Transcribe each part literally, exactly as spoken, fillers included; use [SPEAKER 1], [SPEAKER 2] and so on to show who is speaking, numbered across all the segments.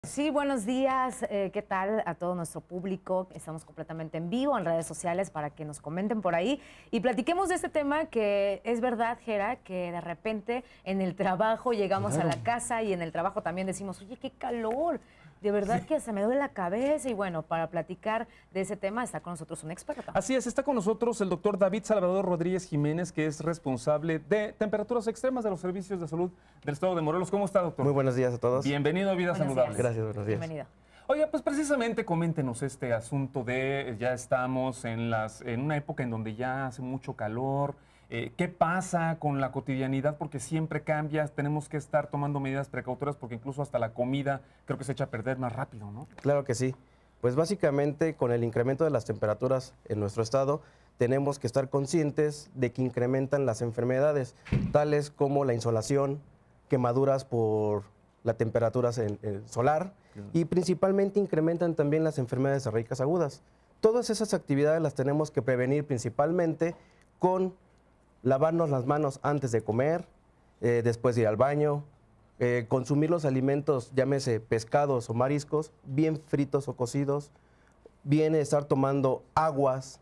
[SPEAKER 1] Sí, buenos días. Eh, ¿Qué tal a todo nuestro público? Estamos completamente en vivo en redes sociales para que nos comenten por ahí y platiquemos de este tema que es verdad, Gera, que de repente en el trabajo llegamos
[SPEAKER 2] Claro.
[SPEAKER 1] a la casa y en el trabajo también decimos, oye, qué calor. De verdad que se me duele la cabeza y bueno, para platicar de ese tema está con nosotros un experto.
[SPEAKER 2] Así es, está con nosotros el doctor David Salvador Rodríguez Jiménez, que es responsable de temperaturas extremas de los servicios de salud del estado de Morelos. ¿Cómo está, doctor?
[SPEAKER 3] Muy buenos días a todos.
[SPEAKER 2] Bienvenido a Vida
[SPEAKER 1] Buenos
[SPEAKER 2] Saludable.
[SPEAKER 1] días.
[SPEAKER 3] Gracias, buenos días.
[SPEAKER 1] Bienvenido.
[SPEAKER 2] Oiga, pues precisamente coméntenos este asunto de ya estamos en, las, en una época en donde ya hace mucho calor. Eh, ¿Qué pasa con la cotidianidad? Porque siempre cambia, tenemos que estar tomando medidas precautorias porque incluso hasta la comida creo que se echa a perder más rápido, ¿no?
[SPEAKER 3] Claro que sí. Pues básicamente con el incremento de las temperaturas en nuestro estado, tenemos que estar conscientes de que incrementan las enfermedades, tales como la insolación, quemaduras por la temperatura en- en solar y principalmente incrementan también las enfermedades raíces agudas. Todas esas actividades las tenemos que prevenir principalmente con lavarnos las manos antes de comer, eh, después de ir al baño, eh, consumir los alimentos, llámese pescados o mariscos, bien fritos o cocidos, bien estar tomando aguas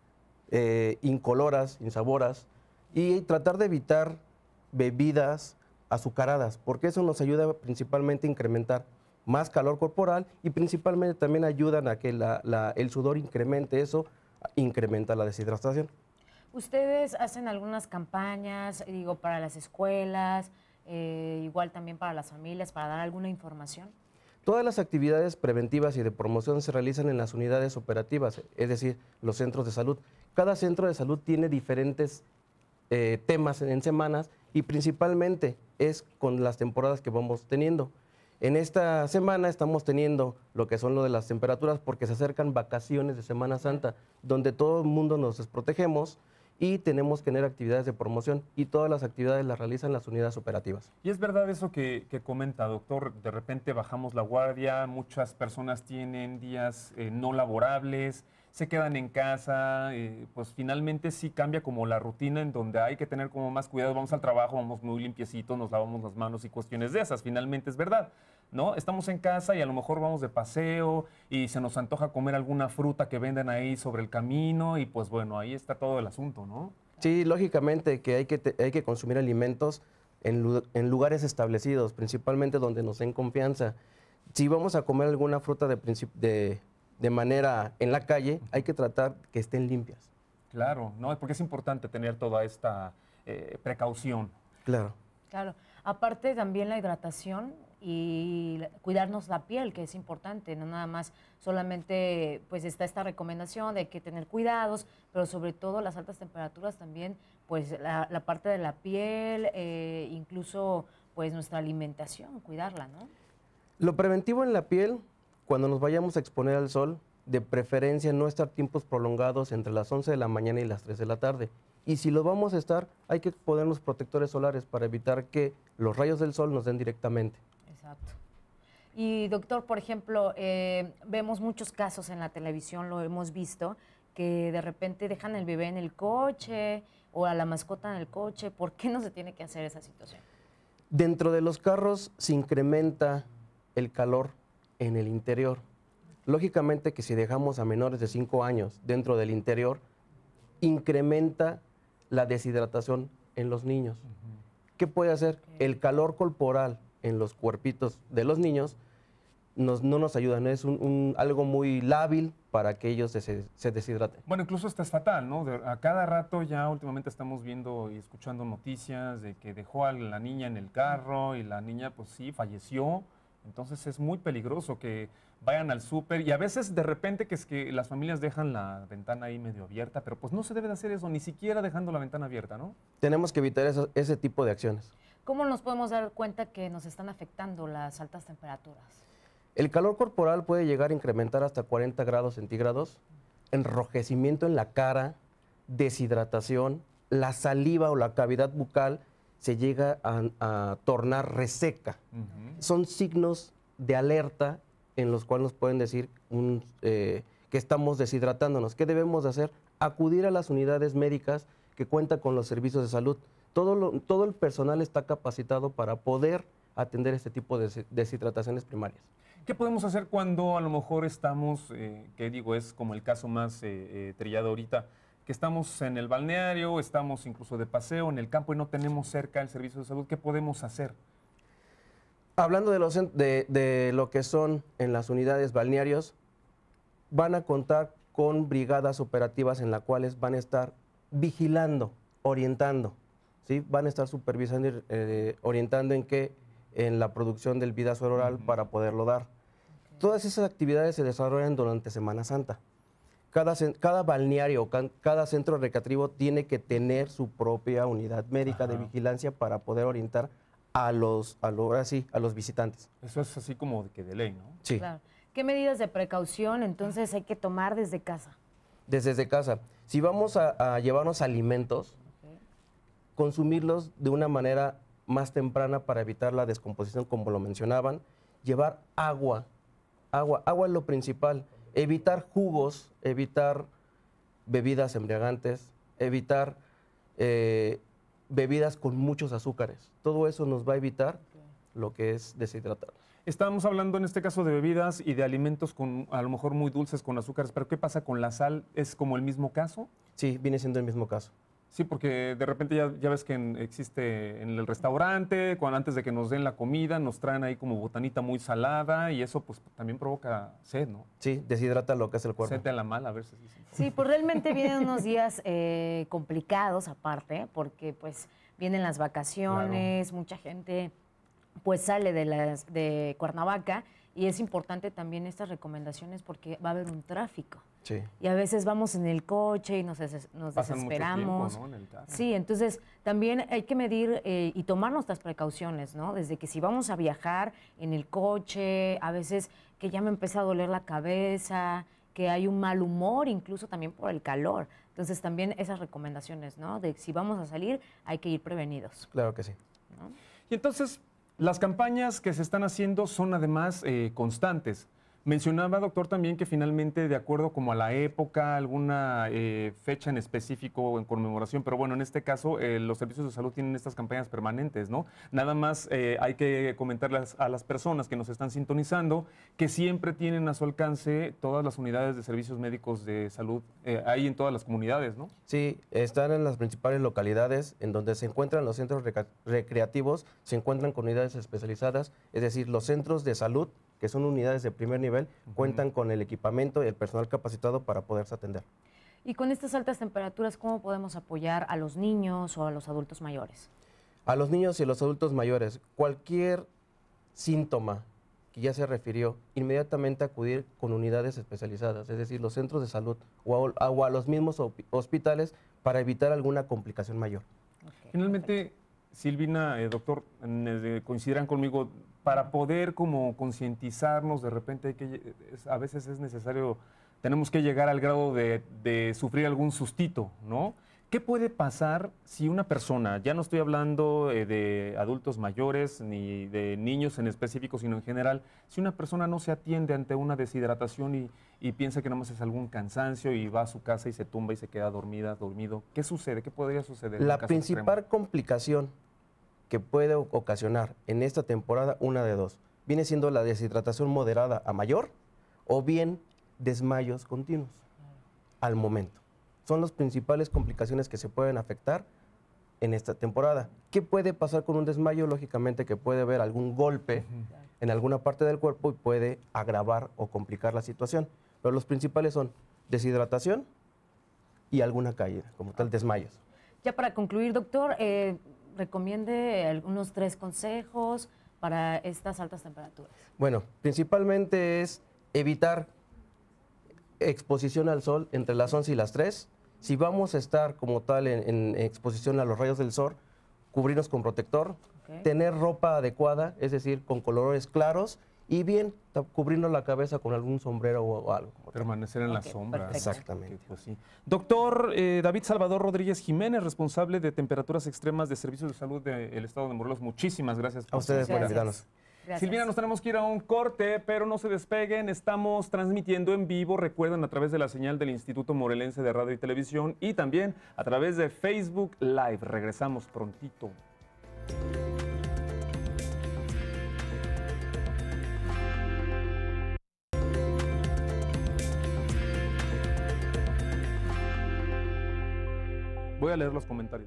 [SPEAKER 3] eh, incoloras, insaboras, y tratar de evitar bebidas azucaradas, porque eso nos ayuda principalmente a incrementar más calor corporal y principalmente también ayudan a que la- la- el sudor incremente, eso incrementa la deshidratación.
[SPEAKER 1] Ustedes hacen algunas campañas, digo, para las escuelas, eh, igual también para las familias, para dar alguna información.
[SPEAKER 3] Todas las actividades preventivas y de promoción se realizan en las unidades operativas, es decir, los centros de salud. Cada centro de salud tiene diferentes eh, temas en semanas y principalmente es con las temporadas que vamos teniendo. En esta semana estamos teniendo lo que son lo de las temperaturas porque se acercan vacaciones de Semana Santa, donde todo el mundo nos desprotegemos y tenemos que tener actividades de promoción y todas las actividades las realizan las unidades operativas.
[SPEAKER 2] Y es verdad eso que, que comenta, doctor, de repente bajamos la guardia, muchas personas tienen días eh, no laborables, se quedan en casa, eh, pues finalmente sí cambia como la rutina en donde hay que tener como más cuidado, vamos al trabajo, vamos muy limpiecitos, nos lavamos las manos y cuestiones de esas, finalmente es verdad, ¿no? Estamos en casa y a lo mejor vamos de paseo y se nos antoja comer alguna fruta que venden ahí sobre el camino y pues bueno, ahí está todo el asunto, ¿no?
[SPEAKER 3] Sí, lógicamente que hay que, te- hay que consumir alimentos en, lu- en lugares establecidos, principalmente donde nos den confianza. Si vamos a comer alguna fruta de, princip- de, de manera en la calle, hay que tratar que estén limpias.
[SPEAKER 2] Claro, ¿no? Porque es importante tener toda esta eh, precaución.
[SPEAKER 3] Claro.
[SPEAKER 1] Claro, aparte también la hidratación y la- cuidarnos la piel, que es importante, no nada más solamente pues está esta recomendación de hay que tener cuidados, pero sobre todo las altas temperaturas también, pues la, la parte de la piel, eh, incluso pues nuestra alimentación, cuidarla, ¿no?
[SPEAKER 3] Lo preventivo en la piel, cuando nos vayamos a exponer al sol, de preferencia no estar tiempos prolongados entre las once de la mañana y las tres de la tarde. Y si lo vamos a estar, hay que ponernos protectores solares para evitar que los rayos del sol nos den directamente.
[SPEAKER 1] Exacto. Y doctor, por ejemplo, eh, vemos muchos casos en la televisión, lo hemos visto, que de repente dejan el bebé en el coche o a la mascota en el coche. ¿Por qué no se tiene que hacer esa situación?
[SPEAKER 3] Dentro de los carros se incrementa el calor en el interior. Lógicamente que si dejamos a menores de cinco años dentro del interior, incrementa la deshidratación en los niños. ¿Qué puede hacer?
[SPEAKER 1] Ok.
[SPEAKER 3] El calor corporal en los cuerpitos de los niños nos- no nos ayuda, ¿no? Es un, un- algo muy lábil para que ellos se, se- se deshidraten.
[SPEAKER 2] Bueno, incluso esto es fatal, ¿no? De- a cada rato ya últimamente estamos viendo y escuchando noticias de que dejó a la niña en el carro y la niña, pues sí, falleció. Entonces es muy peligroso que vayan al súper y a veces de repente que es que las familias dejan la ventana ahí medio abierta, pero pues no se debe de hacer eso, ni siquiera dejando la ventana abierta, ¿no?
[SPEAKER 3] Tenemos que evitar eso- ese tipo de acciones.
[SPEAKER 1] ¿Cómo nos podemos dar cuenta que nos están afectando las altas temperaturas?
[SPEAKER 3] El calor corporal puede llegar a incrementar hasta cuarenta grados centígrados, enrojecimiento en la cara, deshidratación, la saliva o la cavidad bucal se llega a, a tornar reseca.
[SPEAKER 2] Ujú.
[SPEAKER 3] Son signos de alerta en los cuales nos pueden decir un, eh, que estamos deshidratándonos. ¿Qué debemos de hacer? Acudir a las unidades médicas que cuentan con los servicios de salud. Todo, lo- todo el personal está capacitado para poder atender este tipo de des- deshidrataciones primarias.
[SPEAKER 2] ¿Qué podemos hacer cuando a lo mejor estamos, eh, que digo, es como el caso más eh, eh, trillado ahorita, que estamos en el balneario, estamos incluso de paseo en el campo y no tenemos cerca el servicio de salud? ¿Qué podemos hacer?
[SPEAKER 3] Hablando de, los, de, de lo que son en las unidades balnearios, van a contar con brigadas operativas en las cuales van a estar vigilando, orientando, ¿sí? Van a estar supervisando y eh, orientando en qué, en la producción del Vidazol oral uh-huh. para poderlo dar. Okay. Todas esas actividades se desarrollan durante Semana Santa. Cada, cada balneario, cada centro recreativo tiene que tener su propia unidad médica Ajá. de vigilancia para poder orientar a los, a, lo, así, a los visitantes.
[SPEAKER 2] Eso es así como de que de ley, ¿no?
[SPEAKER 3] Sí.
[SPEAKER 1] Claro. ¿Qué medidas de precaución entonces hay que tomar desde casa?
[SPEAKER 3] Desde, desde casa. Si vamos a, a llevarnos alimentos, okay. consumirlos de una manera más temprana para evitar la descomposición, como lo mencionaban. Llevar agua. Agua, agua es lo principal. Evitar jugos, evitar bebidas embriagantes, evitar eh, bebidas con muchos azúcares. Todo eso nos va a evitar okay. lo que es deshidratar.
[SPEAKER 2] Estábamos hablando en este caso de bebidas y de alimentos con a lo mejor muy dulces con azúcares, pero ¿qué pasa con la sal? ¿Es como el mismo caso?
[SPEAKER 3] Sí, viene siendo el mismo caso.
[SPEAKER 2] Sí, porque de repente ya, ya ves que en, existe en el restaurante, cuando antes de que nos den la comida, nos traen ahí como botanita muy salada y eso pues también provoca sed, ¿no?
[SPEAKER 3] Sí, deshidrata lo que es el cuerpo.
[SPEAKER 2] Sed de la mala, a veces.
[SPEAKER 1] Sí, pues realmente vienen unos días eh, complicados aparte, porque pues vienen las vacaciones, claro. mucha gente pues sale de, las, de Cuernavaca y es importante también estas recomendaciones porque va a haber un tráfico.
[SPEAKER 3] Sí.
[SPEAKER 1] Y a veces vamos en el coche y nos, des nos desesperamos.
[SPEAKER 2] Mucho tiempo, ¿no? En el carro.
[SPEAKER 1] Sí, entonces también hay que medir eh, y tomar nuestras precauciones, ¿no? Desde que si vamos a viajar en el coche, a veces que ya me empieza a doler la cabeza, que hay un mal humor, incluso también por el calor. Entonces también esas recomendaciones, ¿no? De si vamos a salir, hay que ir prevenidos.
[SPEAKER 3] Claro que sí.
[SPEAKER 1] ¿No?
[SPEAKER 2] Y entonces, las campañas que se están haciendo son además eh, constantes. Mencionaba, doctor, también que finalmente, de acuerdo como a la época, alguna eh, fecha en específico en conmemoración, pero bueno, en este caso eh, los servicios de salud tienen estas campañas permanentes, ¿no? Nada más eh, hay que comentarles a las personas que nos están sintonizando que siempre tienen a su alcance todas las unidades de servicios médicos de salud eh, ahí en todas las comunidades, ¿no?
[SPEAKER 3] Sí, están en las principales localidades en donde se encuentran los centros recreativos, se encuentran con unidades especializadas, es decir, los centros de salud, que son unidades de primer nivel, uh-huh. cuentan con el equipamiento y el personal capacitado para poderse atender.
[SPEAKER 1] Y con estas altas temperaturas, ¿cómo podemos apoyar a los niños o a los adultos mayores?
[SPEAKER 3] A los niños y a los adultos mayores, cualquier síntoma que ya se refirió, inmediatamente acudir con unidades especializadas, es decir, los centros de salud o a, o a los mismos hospitales para evitar alguna complicación mayor.
[SPEAKER 2] Okay, Finalmente, perfecto. Silvina, eh, doctor, eh, coincidirán conmigo, para poder como concientizarnos, de repente hay que, a veces es necesario, tenemos que llegar al grado de, de sufrir algún sustito, ¿no? ¿Qué puede pasar si una persona, ya no estoy hablando eh, de adultos mayores ni de niños en específico, sino en general, si una persona no se atiende ante una deshidratación y, y piensa que nomás es algún cansancio y va a su casa y se tumba y se queda dormida, dormido, ¿qué sucede? ¿Qué podría suceder?
[SPEAKER 3] La principal extremo? complicación que puede ocasionar en esta temporada, una de dos, viene siendo la deshidratación moderada a mayor o bien desmayos continuos al momento. Son las principales complicaciones que se pueden afectar en esta temporada. ¿Qué puede pasar con un desmayo? Lógicamente que puede haber algún golpe uh-huh. en alguna parte del cuerpo y puede agravar o complicar la situación. Pero los principales son deshidratación y alguna caída, como tal desmayos.
[SPEAKER 1] Ya para concluir, doctor, eh, recomiende algunos tres consejos para estas altas temperaturas.
[SPEAKER 3] Bueno, principalmente es evitar exposición al sol entre las once y las tres. Si vamos a estar como tal en, en exposición a los rayos del sol, cubrirnos con protector, okay. tener ropa adecuada, es decir, con colores claros y bien cubrirnos la cabeza con algún sombrero o, o algo.
[SPEAKER 2] Permanecer en
[SPEAKER 1] okay,
[SPEAKER 2] la sombra.
[SPEAKER 1] Perfecto.
[SPEAKER 3] Exactamente.
[SPEAKER 2] Pues sí. Doctor eh, David Salvador Rodríguez Jiménez, responsable de temperaturas extremas de Servicios de Salud del Estado de Morelos. Muchísimas gracias.
[SPEAKER 3] Por a ustedes por invitarnos.
[SPEAKER 1] Gracias.
[SPEAKER 2] Silvina, nos tenemos que ir a un corte, pero no se despeguen. Estamos transmitiendo en vivo, recuerden, a través de la señal del Instituto Morelense de Radio y Televisión y también a través de Facebook Live. Regresamos prontito. Voy a leer los comentarios.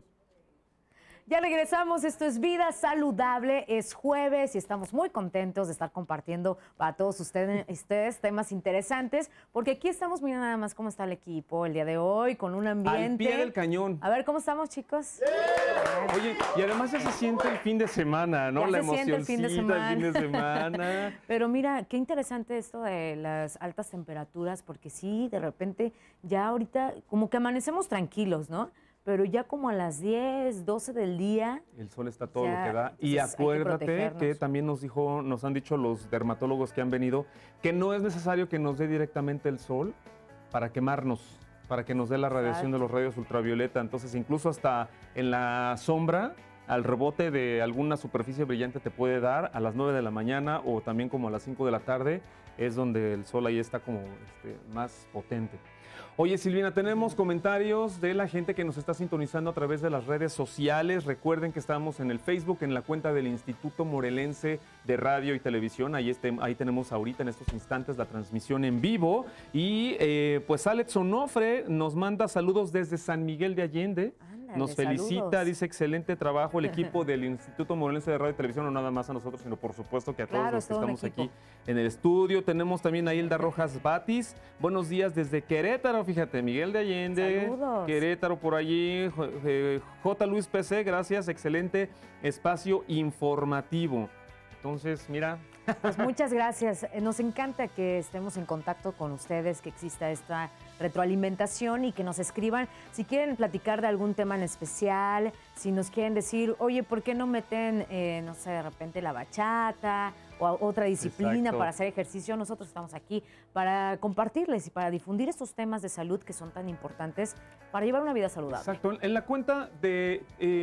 [SPEAKER 1] Ya regresamos, esto es Vida Saludable, es jueves y estamos muy contentos de estar compartiendo para todos ustedes, ustedes temas interesantes, porque aquí estamos, miren nada más cómo está el equipo el día de hoy, con un ambiente...
[SPEAKER 2] Al pie del cañón.
[SPEAKER 1] A ver, ¿cómo estamos, chicos?
[SPEAKER 2] ¡Yeah! Oye, y además ya se siente el fin de semana, ¿no?
[SPEAKER 1] Ya
[SPEAKER 2] La
[SPEAKER 1] se siente el fin de semana.
[SPEAKER 2] El fin de semana.
[SPEAKER 1] Pero mira, qué interesante esto de las altas temperaturas, porque sí, de repente, ya ahorita como que amanecemos tranquilos, ¿no? Pero ya como a las diez, doce del día...
[SPEAKER 2] El sol está todo
[SPEAKER 1] ya,
[SPEAKER 2] lo que da. Y acuérdate que, que también nos dijo, nos han dicho los dermatólogos que han venido, que no es necesario que nos dé directamente el sol para quemarnos, para que nos dé la radiación
[SPEAKER 1] Exacto.
[SPEAKER 2] de los rayos ultravioleta. Entonces, incluso hasta en la sombra, al rebote de alguna superficie brillante te puede dar a las nueve de la mañana o también como a las cinco de la tarde, es donde el sol ahí está como este, más potente. Oye, Silvina, tenemos comentarios de la gente que nos está sintonizando a través de las redes sociales. Recuerden que estamos en el Facebook, en la cuenta del Instituto Morelense de Radio y Televisión. Ahí, este, ahí tenemos ahorita en estos instantes la transmisión en vivo. Y eh, pues Alex Onofre nos manda saludos desde San Miguel de Allende.
[SPEAKER 1] Ándale,
[SPEAKER 2] Nos felicita,
[SPEAKER 1] saludos.
[SPEAKER 2] dice excelente trabajo el equipo del Instituto Morelense de Radio y Televisión, no nada más a nosotros, sino por supuesto que a todos
[SPEAKER 1] Claro,
[SPEAKER 2] los que
[SPEAKER 1] todo un
[SPEAKER 2] estamos
[SPEAKER 1] equipo.
[SPEAKER 2] aquí en el estudio. Tenemos también a Hilda Rojas Batis. Buenos días desde Querétaro, fíjate, Miguel de Allende.
[SPEAKER 1] Saludos.
[SPEAKER 2] Querétaro por allí. J. eh, J. Luis P C, gracias, excelente espacio informativo. Entonces, mira.
[SPEAKER 1] Pues muchas gracias. Eh, Nos encanta que estemos en contacto con ustedes, que exista esta retroalimentación y que nos escriban si quieren platicar de algún tema en especial, si nos quieren decir, oye, ¿por qué no meten, eh, no sé, de repente la bachata o a- otra disciplina
[SPEAKER 2] Exacto.
[SPEAKER 1] para hacer ejercicio? Nosotros estamos aquí para compartirles y para difundir estos temas de salud que son tan importantes para llevar una vida saludable.
[SPEAKER 2] Exacto. En la cuenta de...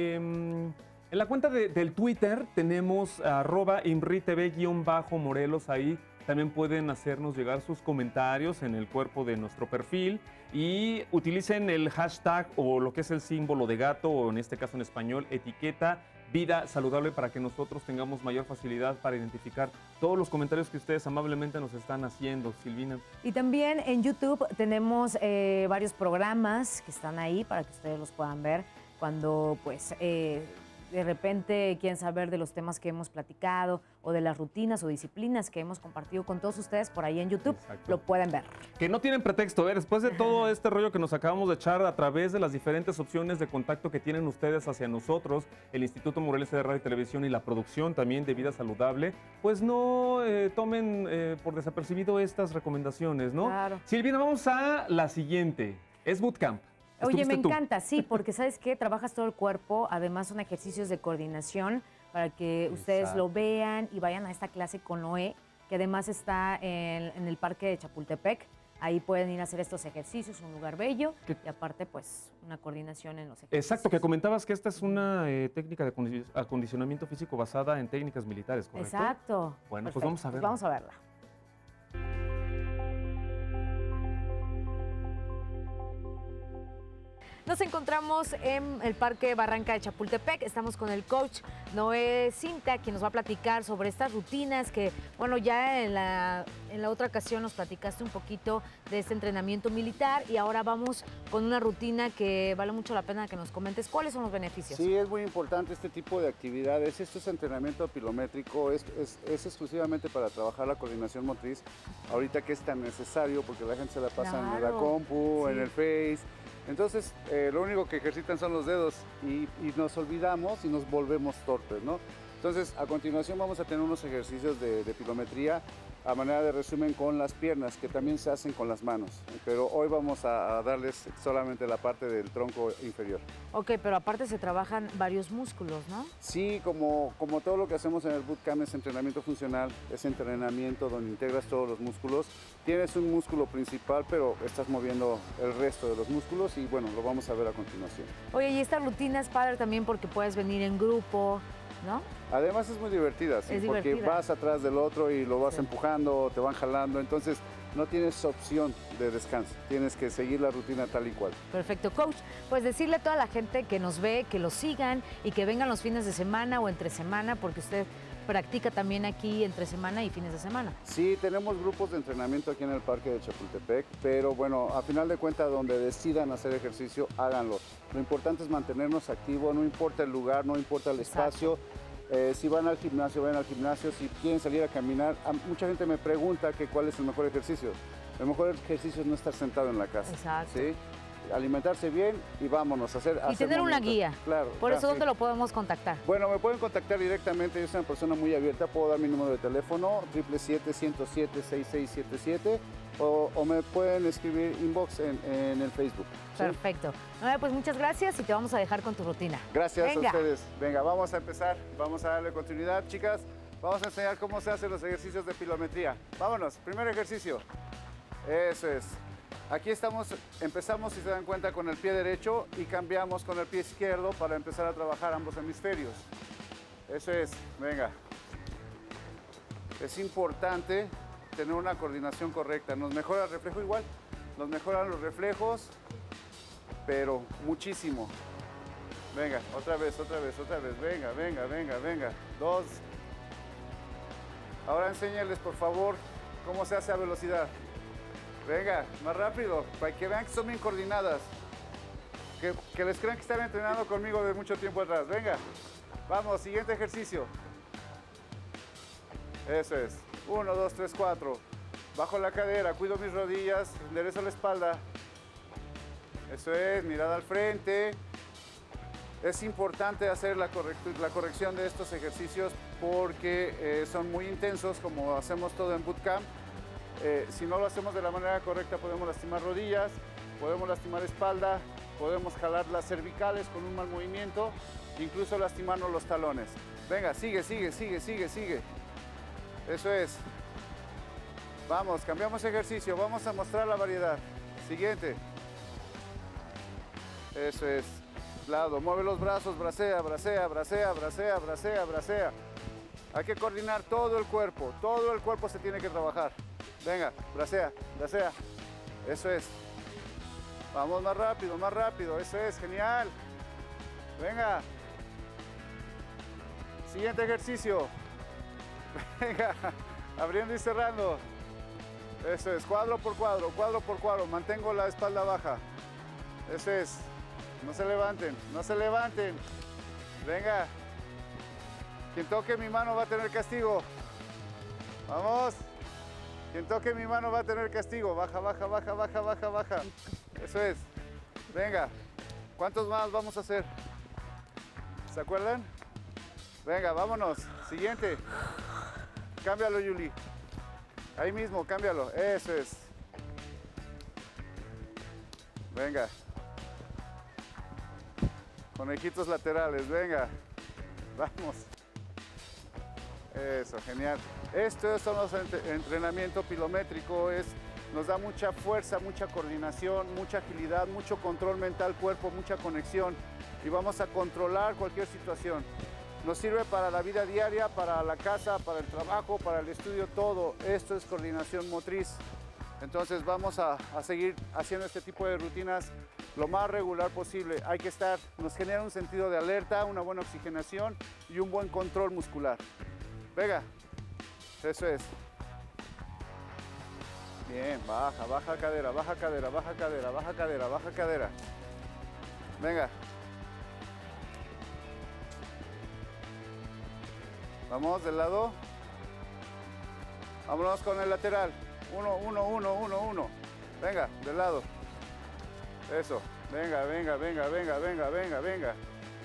[SPEAKER 2] eh, en la cuenta de- del Twitter tenemos arroba imritv-morelos, ahí también pueden hacernos llegar sus comentarios en el cuerpo de nuestro perfil y utilicen el hashtag o lo que es el símbolo de gato, o en este caso en español, etiqueta Vida Saludable, para que nosotros tengamos mayor facilidad para identificar todos los comentarios que ustedes amablemente nos están haciendo, Silvina.
[SPEAKER 1] Y también en YouTube tenemos eh, varios programas que están ahí para que ustedes los puedan ver cuando pues eh, de repente quieren saber de los temas que hemos platicado o de las rutinas o disciplinas que hemos compartido con todos ustedes por ahí en YouTube.
[SPEAKER 2] Exacto.
[SPEAKER 1] Lo pueden ver.
[SPEAKER 2] Que no tienen pretexto, ¿eh? Después de todo este rollo que nos acabamos de echar a través de las diferentes opciones de contacto que tienen ustedes hacia nosotros, el Instituto Morelense de Radio y Televisión y la producción también de Vida Saludable, pues no eh, tomen eh, por desapercibido estas recomendaciones, ¿no?
[SPEAKER 1] Claro.
[SPEAKER 2] Silvina, vamos a la siguiente. Es Bootcamp.
[SPEAKER 1] Oye, me
[SPEAKER 2] Estuviste tú.
[SPEAKER 1] encanta, sí, porque ¿sabes qué? Trabajas todo el cuerpo, además son ejercicios de coordinación para que ustedes
[SPEAKER 2] Exacto.
[SPEAKER 1] lo vean y vayan a esta clase con Noé, que además está en, en el Parque de Chapultepec. Ahí pueden ir a hacer estos ejercicios, un lugar bello
[SPEAKER 2] ¿Qué?
[SPEAKER 1] y aparte pues una coordinación en los ejercicios.
[SPEAKER 2] Exacto, que comentabas que esta es una eh, técnica de acondi- acondicionamiento físico basada en técnicas militares, ¿correcto?
[SPEAKER 1] Exacto.
[SPEAKER 2] Bueno, pues
[SPEAKER 1] Perfecto.
[SPEAKER 2] vamos a verla.
[SPEAKER 1] vamos a verla. Nos encontramos en el Parque Barranca de Chapultepec. Estamos con el coach Noé Cinta, quien nos va a platicar sobre estas rutinas que, bueno, ya en la, en la otra ocasión nos platicaste un poquito de este entrenamiento militar y ahora vamos con una rutina que vale mucho la pena que nos comentes. ¿Cuáles son los beneficios?
[SPEAKER 4] Sí, es muy importante este tipo de actividades. Esto es entrenamiento pilométrico, es, es, es exclusivamente para trabajar la coordinación motriz. Ahorita que es tan necesario porque la gente se la pasa en la
[SPEAKER 1] Claro,
[SPEAKER 4] compu,
[SPEAKER 1] sí.
[SPEAKER 4] en el Face. Entonces, eh, lo único que ejercitan son los dedos y, y nos olvidamos y nos volvemos torpes, ¿no? Entonces, a continuación vamos a tener unos ejercicios de, de pilometría a manera de resumen con las piernas, que también se hacen con las manos. Pero hoy vamos a, a darles solamente la parte del tronco inferior.
[SPEAKER 1] Ok, pero aparte se trabajan varios músculos, ¿no?
[SPEAKER 4] Sí, como, como todo lo que hacemos en el bootcamp es entrenamiento funcional, es entrenamiento donde integras todos los músculos. Tienes un músculo principal, pero estás moviendo el resto de los músculos y bueno, lo vamos a ver a continuación.
[SPEAKER 1] Oye, y esta rutina es padre también porque puedes venir en grupo, ¿no?
[SPEAKER 4] Además es muy divertida, sí,
[SPEAKER 1] Es
[SPEAKER 4] porque
[SPEAKER 1] divertida.
[SPEAKER 4] vas atrás del otro y lo vas
[SPEAKER 1] Sí.
[SPEAKER 4] empujando, te van jalando, entonces no tienes opción de descanso, tienes que seguir la rutina tal y cual.
[SPEAKER 1] Perfecto, coach. Pues decirle a toda la gente que nos ve, que lo sigan y que vengan los fines de semana o entre semana, porque usted practica también aquí entre semana y fines de semana.
[SPEAKER 4] Sí, tenemos grupos de entrenamiento aquí en el Parque de Chapultepec, pero bueno, a final de cuentas, donde decidan hacer ejercicio, háganlo. Lo importante es mantenernos activos, no importa el lugar, no importa el
[SPEAKER 1] Exacto.
[SPEAKER 4] espacio. Eh, si van al gimnasio, vayan al gimnasio. Si quieren salir a caminar, a, mucha gente me pregunta que cuál es el mejor ejercicio. El mejor ejercicio es no estar sentado en la casa.
[SPEAKER 1] Exacto.
[SPEAKER 4] ¿Sí? Alimentarse bien y vámonos a hacer.
[SPEAKER 1] Y tener una guía.
[SPEAKER 4] Claro.
[SPEAKER 1] Por
[SPEAKER 4] claro,
[SPEAKER 1] eso, ¿dónde
[SPEAKER 4] sí.
[SPEAKER 1] lo podemos contactar?
[SPEAKER 4] Bueno, me pueden contactar directamente, yo soy una persona muy abierta, puedo dar mi número de teléfono, siete siete siete, uno cero siete, seis seis siete siete, o, o me pueden escribir inbox en, en el Facebook. ¿Sí?
[SPEAKER 1] Perfecto. No, pues muchas gracias y te vamos a dejar con tu rutina.
[SPEAKER 4] Gracias
[SPEAKER 1] Venga.
[SPEAKER 4] a ustedes. Venga, vamos a empezar, vamos a darle continuidad, chicas. Vamos a enseñar cómo se hacen los ejercicios de pilometría. Vámonos, primer ejercicio. Eso es. Aquí estamos, empezamos, si se dan cuenta, con el pie derecho y cambiamos con el pie izquierdo para empezar a trabajar ambos hemisferios. Eso es, venga. Es importante tener una coordinación correcta. Nos mejora el reflejo igual, nos mejoran los reflejos, pero muchísimo. Venga, otra vez, otra vez, otra vez. Venga, venga, venga, venga. Dos. Ahora enséñales, por favor, cómo se hace a velocidad. Venga, más rápido, para que vean que son bien coordinadas. Que, que les crean que están entrenando conmigo de mucho tiempo atrás. Venga, vamos, siguiente ejercicio. Eso es. Uno, dos, tres, cuatro. Bajo la cadera, cuido mis rodillas, enderezo la espalda. Eso es, mirada al frente. Es importante hacer la, correct- la corrección de estos ejercicios porque eh, son muy intensos, como hacemos todo en bootcamp. Eh, si no lo hacemos de la manera correcta, podemos lastimar rodillas, podemos lastimar espalda, podemos jalar las cervicales con un mal movimiento, incluso lastimarnos los talones. Venga, sigue, sigue, sigue, sigue, sigue. Eso es. Vamos, cambiamos ejercicio, vamos a mostrar la variedad. Siguiente. Eso es. Lado, mueve los brazos, bracea, bracea, bracea, bracea, bracea, bracea. Hay que coordinar todo el cuerpo, todo el cuerpo se tiene que trabajar. Venga, bracea, bracea. Eso es. Vamos más rápido, más rápido. Eso es, genial. Venga. Siguiente ejercicio. Venga, abriendo y cerrando. Eso es, cuadro por cuadro, cuadro por cuadro. Mantengo la espalda baja. Eso es. No se levanten, no se levanten. Venga. Quien toque mi mano va a tener castigo. Vamos. Quien toque mi mano va a tener castigo. Baja, baja, baja, baja, baja, baja. Eso es. Venga. ¿Cuántos más vamos a hacer? ¿Se acuerdan? Venga, vámonos. Siguiente. Cámbialo, Yuli. Ahí mismo, cámbialo. Eso es. Venga. Conejitos laterales, venga. Vamos. Eso, genial. Esto es los entrenamiento pilométrico, es, nos da mucha fuerza, mucha coordinación, mucha agilidad, mucho control mental, cuerpo, mucha conexión y vamos a controlar cualquier situación. Nos sirve para la vida diaria, para la casa, para el trabajo, para el estudio, todo. Esto es coordinación motriz. Entonces vamos a, a seguir haciendo este tipo de rutinas lo más regular posible. Hay que estar, nos genera un sentido de alerta, una buena oxigenación y un buen control muscular. Venga, eso es. Bien, baja, baja cadera, baja cadera, baja cadera, baja cadera, baja cadera. Venga. Vamos del lado. Vámonos con el lateral. Uno, uno, uno, uno, uno. Venga, del lado. Eso. Venga, venga, venga, venga, venga, venga, venga.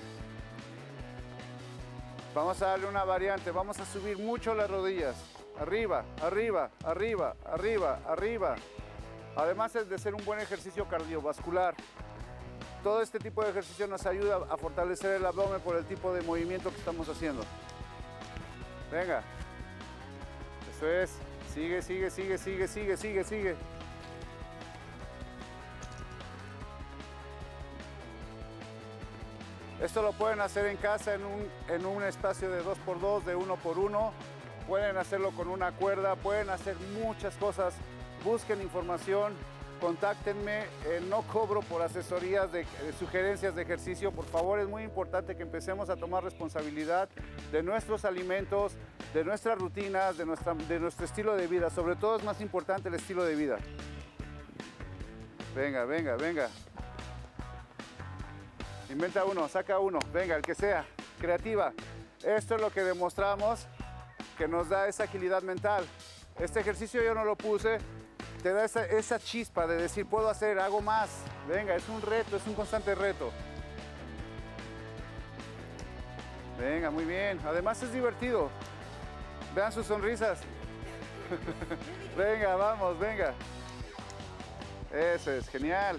[SPEAKER 4] Vamos a darle una variante. Vamos a subir mucho las rodillas. Arriba, arriba, arriba, arriba, arriba. Además es de ser un buen ejercicio cardiovascular. Todo este tipo de ejercicio nos ayuda a fortalecer el abdomen por el tipo de movimiento que estamos haciendo. Venga. Eso es. Sigue, sigue, sigue, sigue, sigue, sigue, sigue. Esto lo pueden hacer en casa en un, en un espacio de dos por dos, de uno por uno. Pueden hacerlo con una cuerda, pueden hacer muchas cosas. Busquen información. contáctenme, eh, no cobro por asesorías de, de sugerencias de ejercicio. Por favor, es muy importante que empecemos a tomar responsabilidad de nuestros alimentos, de nuestras rutinas, de, nuestra, de nuestro estilo de vida. Sobre todo es más importante el estilo de vida. Venga, venga, venga. Inventa uno, saca uno, venga, el que sea, creativa. Esto es lo que demostramos que nos da esa agilidad mental. Este ejercicio yo no lo puse, te da esa, esa chispa de decir, puedo hacer, hago más. Venga, es un reto, es un constante reto. Venga, muy bien. Además es divertido. Vean sus sonrisas. Venga, vamos, venga. Eso es, genial.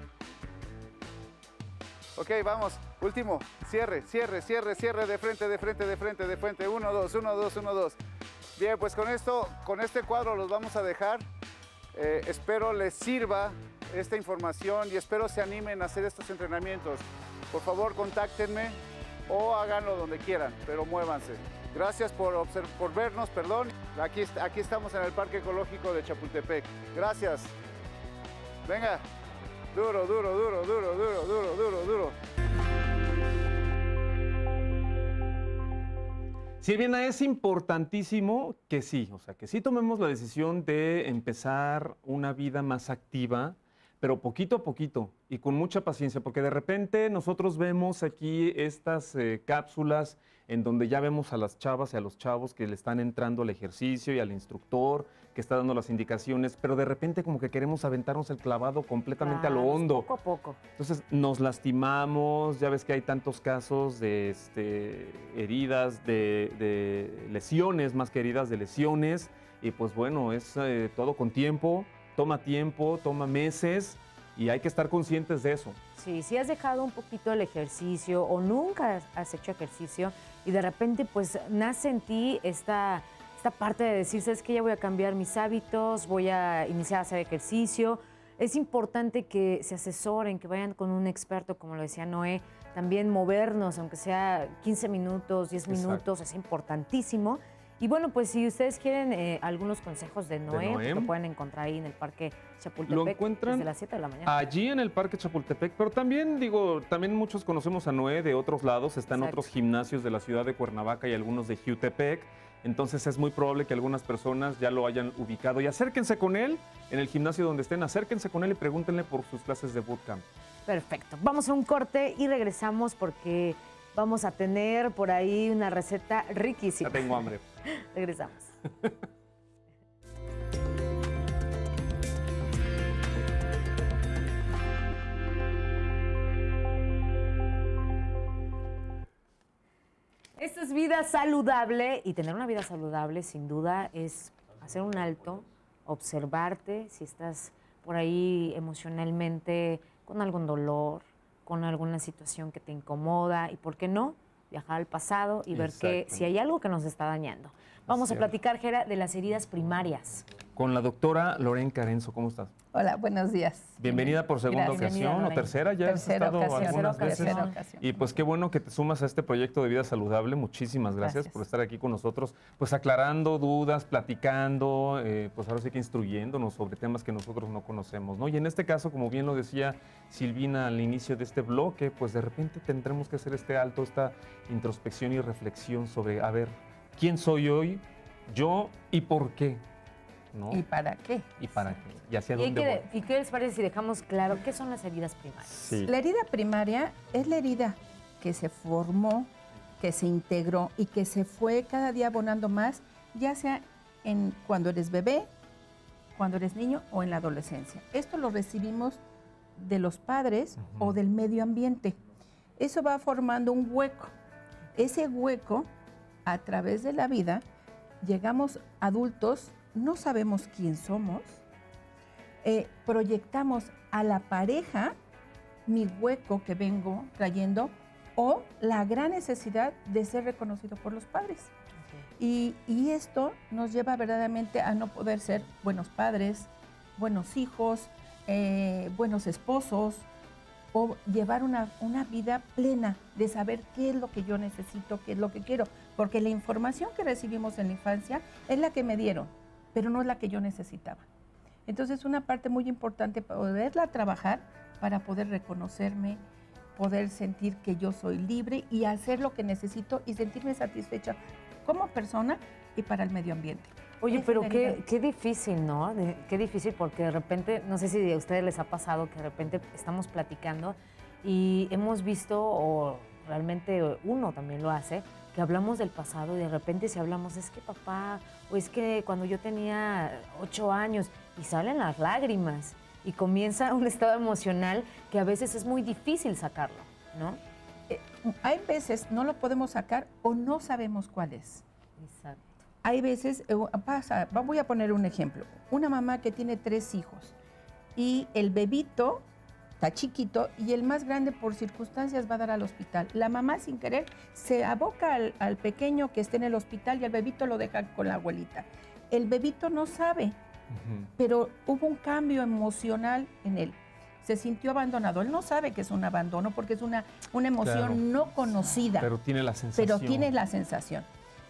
[SPEAKER 4] Ok, vamos. Último. Cierre, cierre, cierre, cierre de frente, de frente, de frente, de frente. Uno, dos, uno, dos, uno, dos. Bien, pues con esto, con este cuadro los vamos a dejar. Eh, espero les sirva esta información y espero se animen a hacer estos entrenamientos. Por favor, contáctenme o háganlo donde quieran, pero muévanse. Gracias por, por vernos, perdón. Aquí, aquí estamos en el Parque Ecológico de Chapultepec. Gracias. Venga. Duro, duro, duro, duro, duro, duro, duro, duro.
[SPEAKER 2] Silvina, es importantísimo que sí, o sea, que sí tomemos la decisión de empezar una vida más activa, pero poquito a poquito y con mucha paciencia, porque de repente nosotros vemos aquí estas eh, cápsulas en donde ya vemos a las chavas y a los chavos que le están entrando al ejercicio y al instructor que está dando las indicaciones, pero de repente como que queremos aventarnos el clavado completamente
[SPEAKER 1] Claro,
[SPEAKER 2] a lo hondo.
[SPEAKER 1] Poco a poco.
[SPEAKER 2] Entonces nos lastimamos, ya ves que hay tantos casos de este, heridas, de, de lesiones, más que heridas, de lesiones, y pues bueno, es eh, todo con tiempo, toma tiempo, toma meses, y hay que estar conscientes de eso.
[SPEAKER 1] Sí, si has dejado un poquito el ejercicio o nunca has hecho ejercicio y de repente pues nace en ti esta, esta parte de decir, ¿sabes qué? Ya voy a cambiar mis hábitos, voy a iniciar a hacer ejercicio. Es importante que se asesoren, que vayan con un experto, como lo decía Noé, también movernos, aunque sea quince minutos, diez minutos, es importantísimo. Y bueno, pues si ustedes quieren eh, algunos consejos de Noé,
[SPEAKER 2] de Noé.
[SPEAKER 1] Pues lo pueden encontrar ahí en el Parque Chapultepec.
[SPEAKER 2] Lo encuentran
[SPEAKER 1] desde las siete de la mañana.
[SPEAKER 2] allí en el Parque Chapultepec, pero también, digo, también muchos conocemos a Noé de otros lados, están
[SPEAKER 1] Exacto.
[SPEAKER 2] otros gimnasios de la ciudad de Cuernavaca y algunos de Jiutepec, entonces es muy probable que algunas personas ya lo hayan ubicado y acérquense con él en el gimnasio donde estén, acérquense con él y pregúntenle por sus clases de bootcamp.
[SPEAKER 1] Perfecto. Vamos a un corte y regresamos porque vamos a tener por ahí una receta riquísima.
[SPEAKER 2] Ya tengo hambre.
[SPEAKER 1] Regresamos. Esto es vida saludable y tener una vida saludable sin duda es hacer un alto, observarte si estás por ahí emocionalmente con algún dolor, con alguna situación que te incomoda y, ¿por qué no?, viajar al pasado y ver que si hay algo que nos está dañando. Vamos
[SPEAKER 2] Así
[SPEAKER 1] a
[SPEAKER 2] es.
[SPEAKER 1] platicar, Gera, de las heridas primarias.
[SPEAKER 2] Con la doctora Lorén Carenzo, ¿cómo estás?
[SPEAKER 5] Hola, buenos días.
[SPEAKER 2] Bienvenida por segunda
[SPEAKER 5] Gracias.
[SPEAKER 2] ocasión
[SPEAKER 1] Bienvenida,
[SPEAKER 2] o
[SPEAKER 1] Lorén.
[SPEAKER 2] tercera, ya
[SPEAKER 5] Tercera
[SPEAKER 2] has estado
[SPEAKER 5] ocasión,
[SPEAKER 2] algunas
[SPEAKER 1] tercera
[SPEAKER 2] veces.
[SPEAKER 5] Tercera ocasión.
[SPEAKER 2] Y pues qué bueno que te sumas a este proyecto de vida saludable. Muchísimas gracias,
[SPEAKER 5] Gracias.
[SPEAKER 2] por estar aquí con nosotros, pues aclarando dudas, platicando, eh, pues ahora sí que instruyéndonos sobre temas que nosotros no conocemos, ¿no? Y en este caso, como bien lo decía Silvina al inicio de este bloque, pues de repente tendremos que hacer este alto, esta introspección y reflexión sobre, a ver, ¿quién soy hoy? Yo y por qué, ¿no?
[SPEAKER 5] ¿Y para qué?
[SPEAKER 2] ¿Y para qué? ¿Y hacia
[SPEAKER 1] ¿Y, hay
[SPEAKER 2] dónde
[SPEAKER 1] que-
[SPEAKER 2] voy?
[SPEAKER 1] ¿Y qué les parece si dejamos claro qué son las heridas primarias?
[SPEAKER 2] Sí.
[SPEAKER 5] La herida primaria es la herida que se formó, que se integró y que se fue cada día abonando más, ya sea en cuando eres bebé, cuando eres niño o en la adolescencia. Esto lo recibimos de los padres
[SPEAKER 2] Ujú.
[SPEAKER 5] o del medio ambiente. Eso va formando un hueco. Ese hueco, a través de la vida, llegamos adultos, no sabemos quién somos, eh, proyectamos a la pareja mi hueco que vengo trayendo o la gran necesidad de ser reconocido por los padres. Y, y esto nos lleva verdaderamente a no poder ser buenos padres, buenos hijos, eh, buenos esposos, o llevar una, una vida plena de saber qué es lo que yo necesito, qué es lo que quiero. Porque la información que recibimos en la infancia es la que me dieron, pero no es la que yo necesitaba. Entonces, una parte muy importante poderla trabajar para poder reconocerme, poder sentir que yo soy libre y hacer lo que necesito y sentirme satisfecha como persona y para el medio ambiente.
[SPEAKER 1] Oye,
[SPEAKER 5] Esa
[SPEAKER 1] pero
[SPEAKER 5] es la
[SPEAKER 1] qué,
[SPEAKER 5] realidad.
[SPEAKER 1] qué difícil, ¿no? De- qué difícil porque de repente, no sé si a ustedes les ha pasado que de repente estamos platicando y hemos visto, o realmente uno también lo hace, que hablamos del pasado y de repente si hablamos, es que papá, o es que cuando yo tenía ocho años y salen las lágrimas y comienza un estado emocional que a veces es muy difícil sacarlo, ¿no?
[SPEAKER 5] Eh, hay veces no lo podemos sacar o no sabemos cuál es.
[SPEAKER 1] Exacto.
[SPEAKER 5] Hay veces, eh, pasa, va- voy a poner un ejemplo. Una mamá que tiene tres hijos y el bebito está chiquito y el más grande por circunstancias va a dar al hospital. La mamá sin querer se aboca al, al pequeño que esté en el hospital y al bebito lo deja con la abuelita. El bebito no sabe,
[SPEAKER 2] Ujú.
[SPEAKER 5] pero hubo un cambio emocional en él. Se sintió abandonado. Él no sabe que es un abandono porque es una, una emoción
[SPEAKER 2] Claro.
[SPEAKER 5] no conocida,
[SPEAKER 2] Pero tiene la sensación.
[SPEAKER 5] pero tiene la sensación.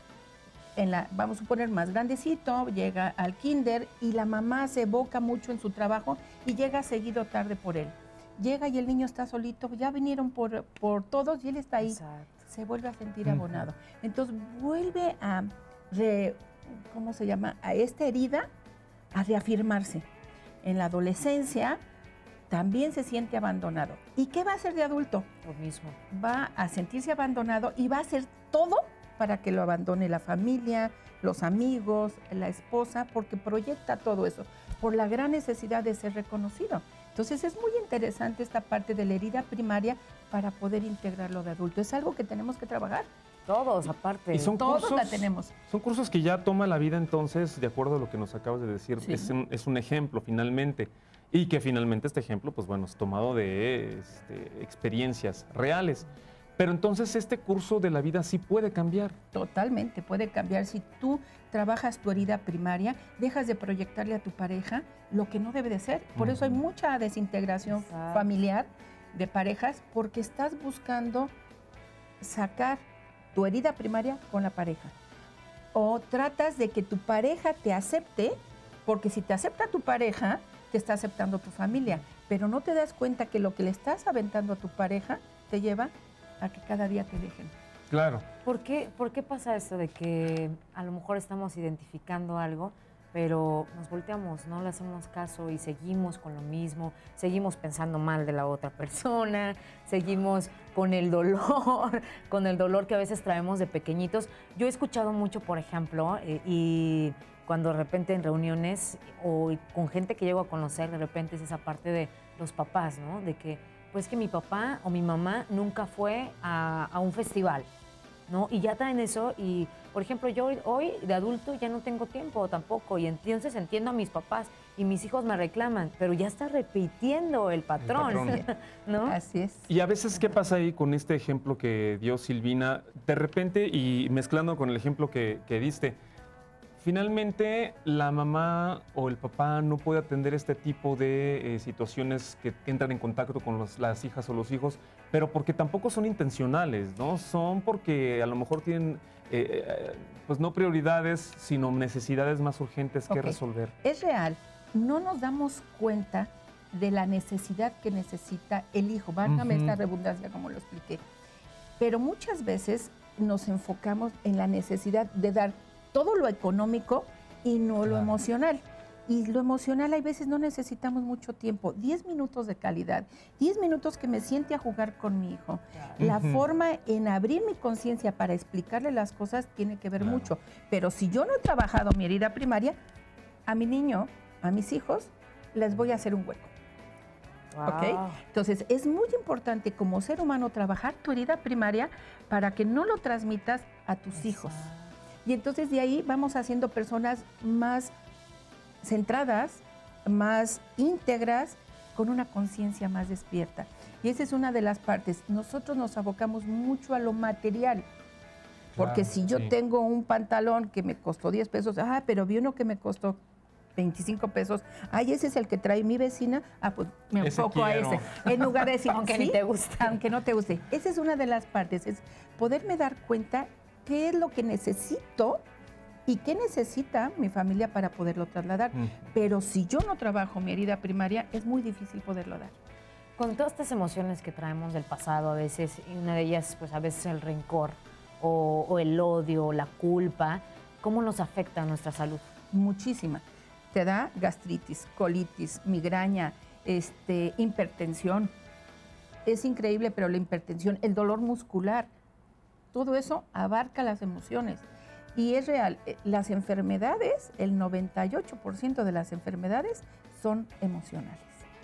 [SPEAKER 5] En la, vamos a suponer más grandecito, llega al kinder y la mamá se evoca mucho en su trabajo y llega seguido tarde por él. Llega y el niño está solito, ya vinieron por, por todos y él está ahí.
[SPEAKER 1] Exacto.
[SPEAKER 5] Se vuelve a sentir
[SPEAKER 2] Ujú.
[SPEAKER 5] abonado. Entonces vuelve a, re- ¿cómo se llama? A esta herida a reafirmarse. En la adolescencia también se siente abandonado. ¿Y qué va a hacer de adulto?
[SPEAKER 1] Lo mismo.
[SPEAKER 5] Va a sentirse abandonado y va a hacer todo para que lo abandone la familia, los amigos, la esposa, porque proyecta todo eso por la gran necesidad de ser reconocido. Entonces es muy interesante esta parte de la herida primaria para poder integrarlo de adulto. Es algo que tenemos que trabajar.
[SPEAKER 1] Todos, aparte.
[SPEAKER 2] Y son
[SPEAKER 5] Todos
[SPEAKER 2] cursos,
[SPEAKER 5] la tenemos.
[SPEAKER 2] Son cursos que ya toma la vida entonces, de acuerdo a lo que nos acabas de decir,
[SPEAKER 5] Sí.
[SPEAKER 2] es, un, es un ejemplo finalmente. Y que finalmente este ejemplo, pues bueno, es tomado de este, experiencias reales. Pero entonces este curso de la vida sí puede cambiar.
[SPEAKER 5] Totalmente, puede cambiar. Si tú trabajas tu herida primaria, dejas de proyectarle a tu pareja lo que no debe de ser. Por eso hay
[SPEAKER 2] Ujú.
[SPEAKER 5] mucha desintegración
[SPEAKER 1] Exacto.
[SPEAKER 5] familiar de parejas, porque estás buscando sacar tu herida primaria con la pareja. O tratas de que tu pareja te acepte, porque si te acepta tu pareja, te está aceptando tu familia. Pero no te das cuenta que lo que le estás aventando a tu pareja te lleva a que cada día te dejen.
[SPEAKER 2] Claro.
[SPEAKER 1] ¿Por qué, ¿Por qué pasa esto de que a lo mejor estamos identificando algo, pero nos volteamos, no le hacemos caso y seguimos con lo mismo, seguimos pensando mal de la otra persona, seguimos con el dolor, con el dolor que a veces traemos de pequeñitos? Yo he escuchado mucho, por ejemplo, eh, y cuando de repente en reuniones o con gente que llego a conocer, de repente es esa parte de los papás, ¿no? De que, pues que mi papá o mi mamá nunca fue a, a un festival, ¿no? Y ya traen eso y, por ejemplo, yo hoy, hoy de adulto ya no tengo tiempo tampoco y entonces entiendo a mis papás y mis hijos me reclaman, pero ya está repitiendo el patrón,
[SPEAKER 2] patrón.
[SPEAKER 1] ¿no?
[SPEAKER 5] Así es.
[SPEAKER 2] Y a veces, ¿qué pasa ahí con este ejemplo que dio Silvina? De repente, y mezclando con el ejemplo que, que diste, finalmente la mamá o el papá no puede atender este tipo de eh, situaciones que entran en contacto con los- las hijas o los hijos, pero porque tampoco son intencionales, ¿no? Son porque a lo mejor tienen, eh, eh, pues no prioridades, sino necesidades más urgentes que
[SPEAKER 5] Ok.
[SPEAKER 2] resolver.
[SPEAKER 5] Es real. No nos damos cuenta de la necesidad que necesita el hijo. Válgame
[SPEAKER 2] Ujú.
[SPEAKER 5] esta redundancia como lo expliqué. Pero muchas veces nos enfocamos en la necesidad de dar todo lo económico y no lo
[SPEAKER 2] Claro.
[SPEAKER 5] emocional. Y lo emocional, hay veces no necesitamos mucho tiempo, diez minutos de calidad, diez minutos que me siente a jugar con mi hijo. La
[SPEAKER 2] Ujú.
[SPEAKER 5] forma en abrir mi conciencia para explicarle las cosas tiene que ver
[SPEAKER 2] Claro.
[SPEAKER 5] mucho. Pero si yo no he trabajado mi herida primaria, a mi niño, a mis hijos, les voy a hacer un hueco. ¿Ok?
[SPEAKER 1] Wow.
[SPEAKER 5] Entonces, es muy importante como ser humano trabajar tu herida primaria para que no lo transmitas a tus hijos. Y entonces de ahí vamos haciendo personas más centradas, más íntegras, con una conciencia más despierta. Y esa es una de las partes. Nosotros nos abocamos mucho a lo material. Porque
[SPEAKER 2] Claro,
[SPEAKER 5] si yo
[SPEAKER 2] sí.
[SPEAKER 5] tengo un pantalón que me costó diez pesos, ah, pero vi uno que me costó veinticinco pesos, ay, ese es el que trae mi vecina, ah, pues me
[SPEAKER 2] Ese
[SPEAKER 5] enfoco a
[SPEAKER 2] quiero.
[SPEAKER 5] ese. En lugar de decir,
[SPEAKER 1] Aunque ni
[SPEAKER 5] "Sí",
[SPEAKER 1] te guste.
[SPEAKER 5] aunque no te guste. Esa es una de las partes, es poderme dar cuenta qué es lo que necesito ¿Y qué necesita mi familia para poderlo trasladar?
[SPEAKER 2] Mm.
[SPEAKER 5] Pero si yo no trabajo mi herida primaria, es muy difícil poderlo dar.
[SPEAKER 1] Con todas estas emociones que traemos del pasado a veces, y una de ellas, pues a veces el rencor o, o el odio, o la culpa, ¿cómo nos afecta a nuestra salud?
[SPEAKER 5] Muchísima. Te da gastritis, colitis, migraña, este, hipertensión. Es increíble, pero la hipertensión, el dolor muscular, todo eso abarca las emociones. Y es real, eh, las enfermedades, el noventa y ocho por ciento de las enfermedades son emocionales.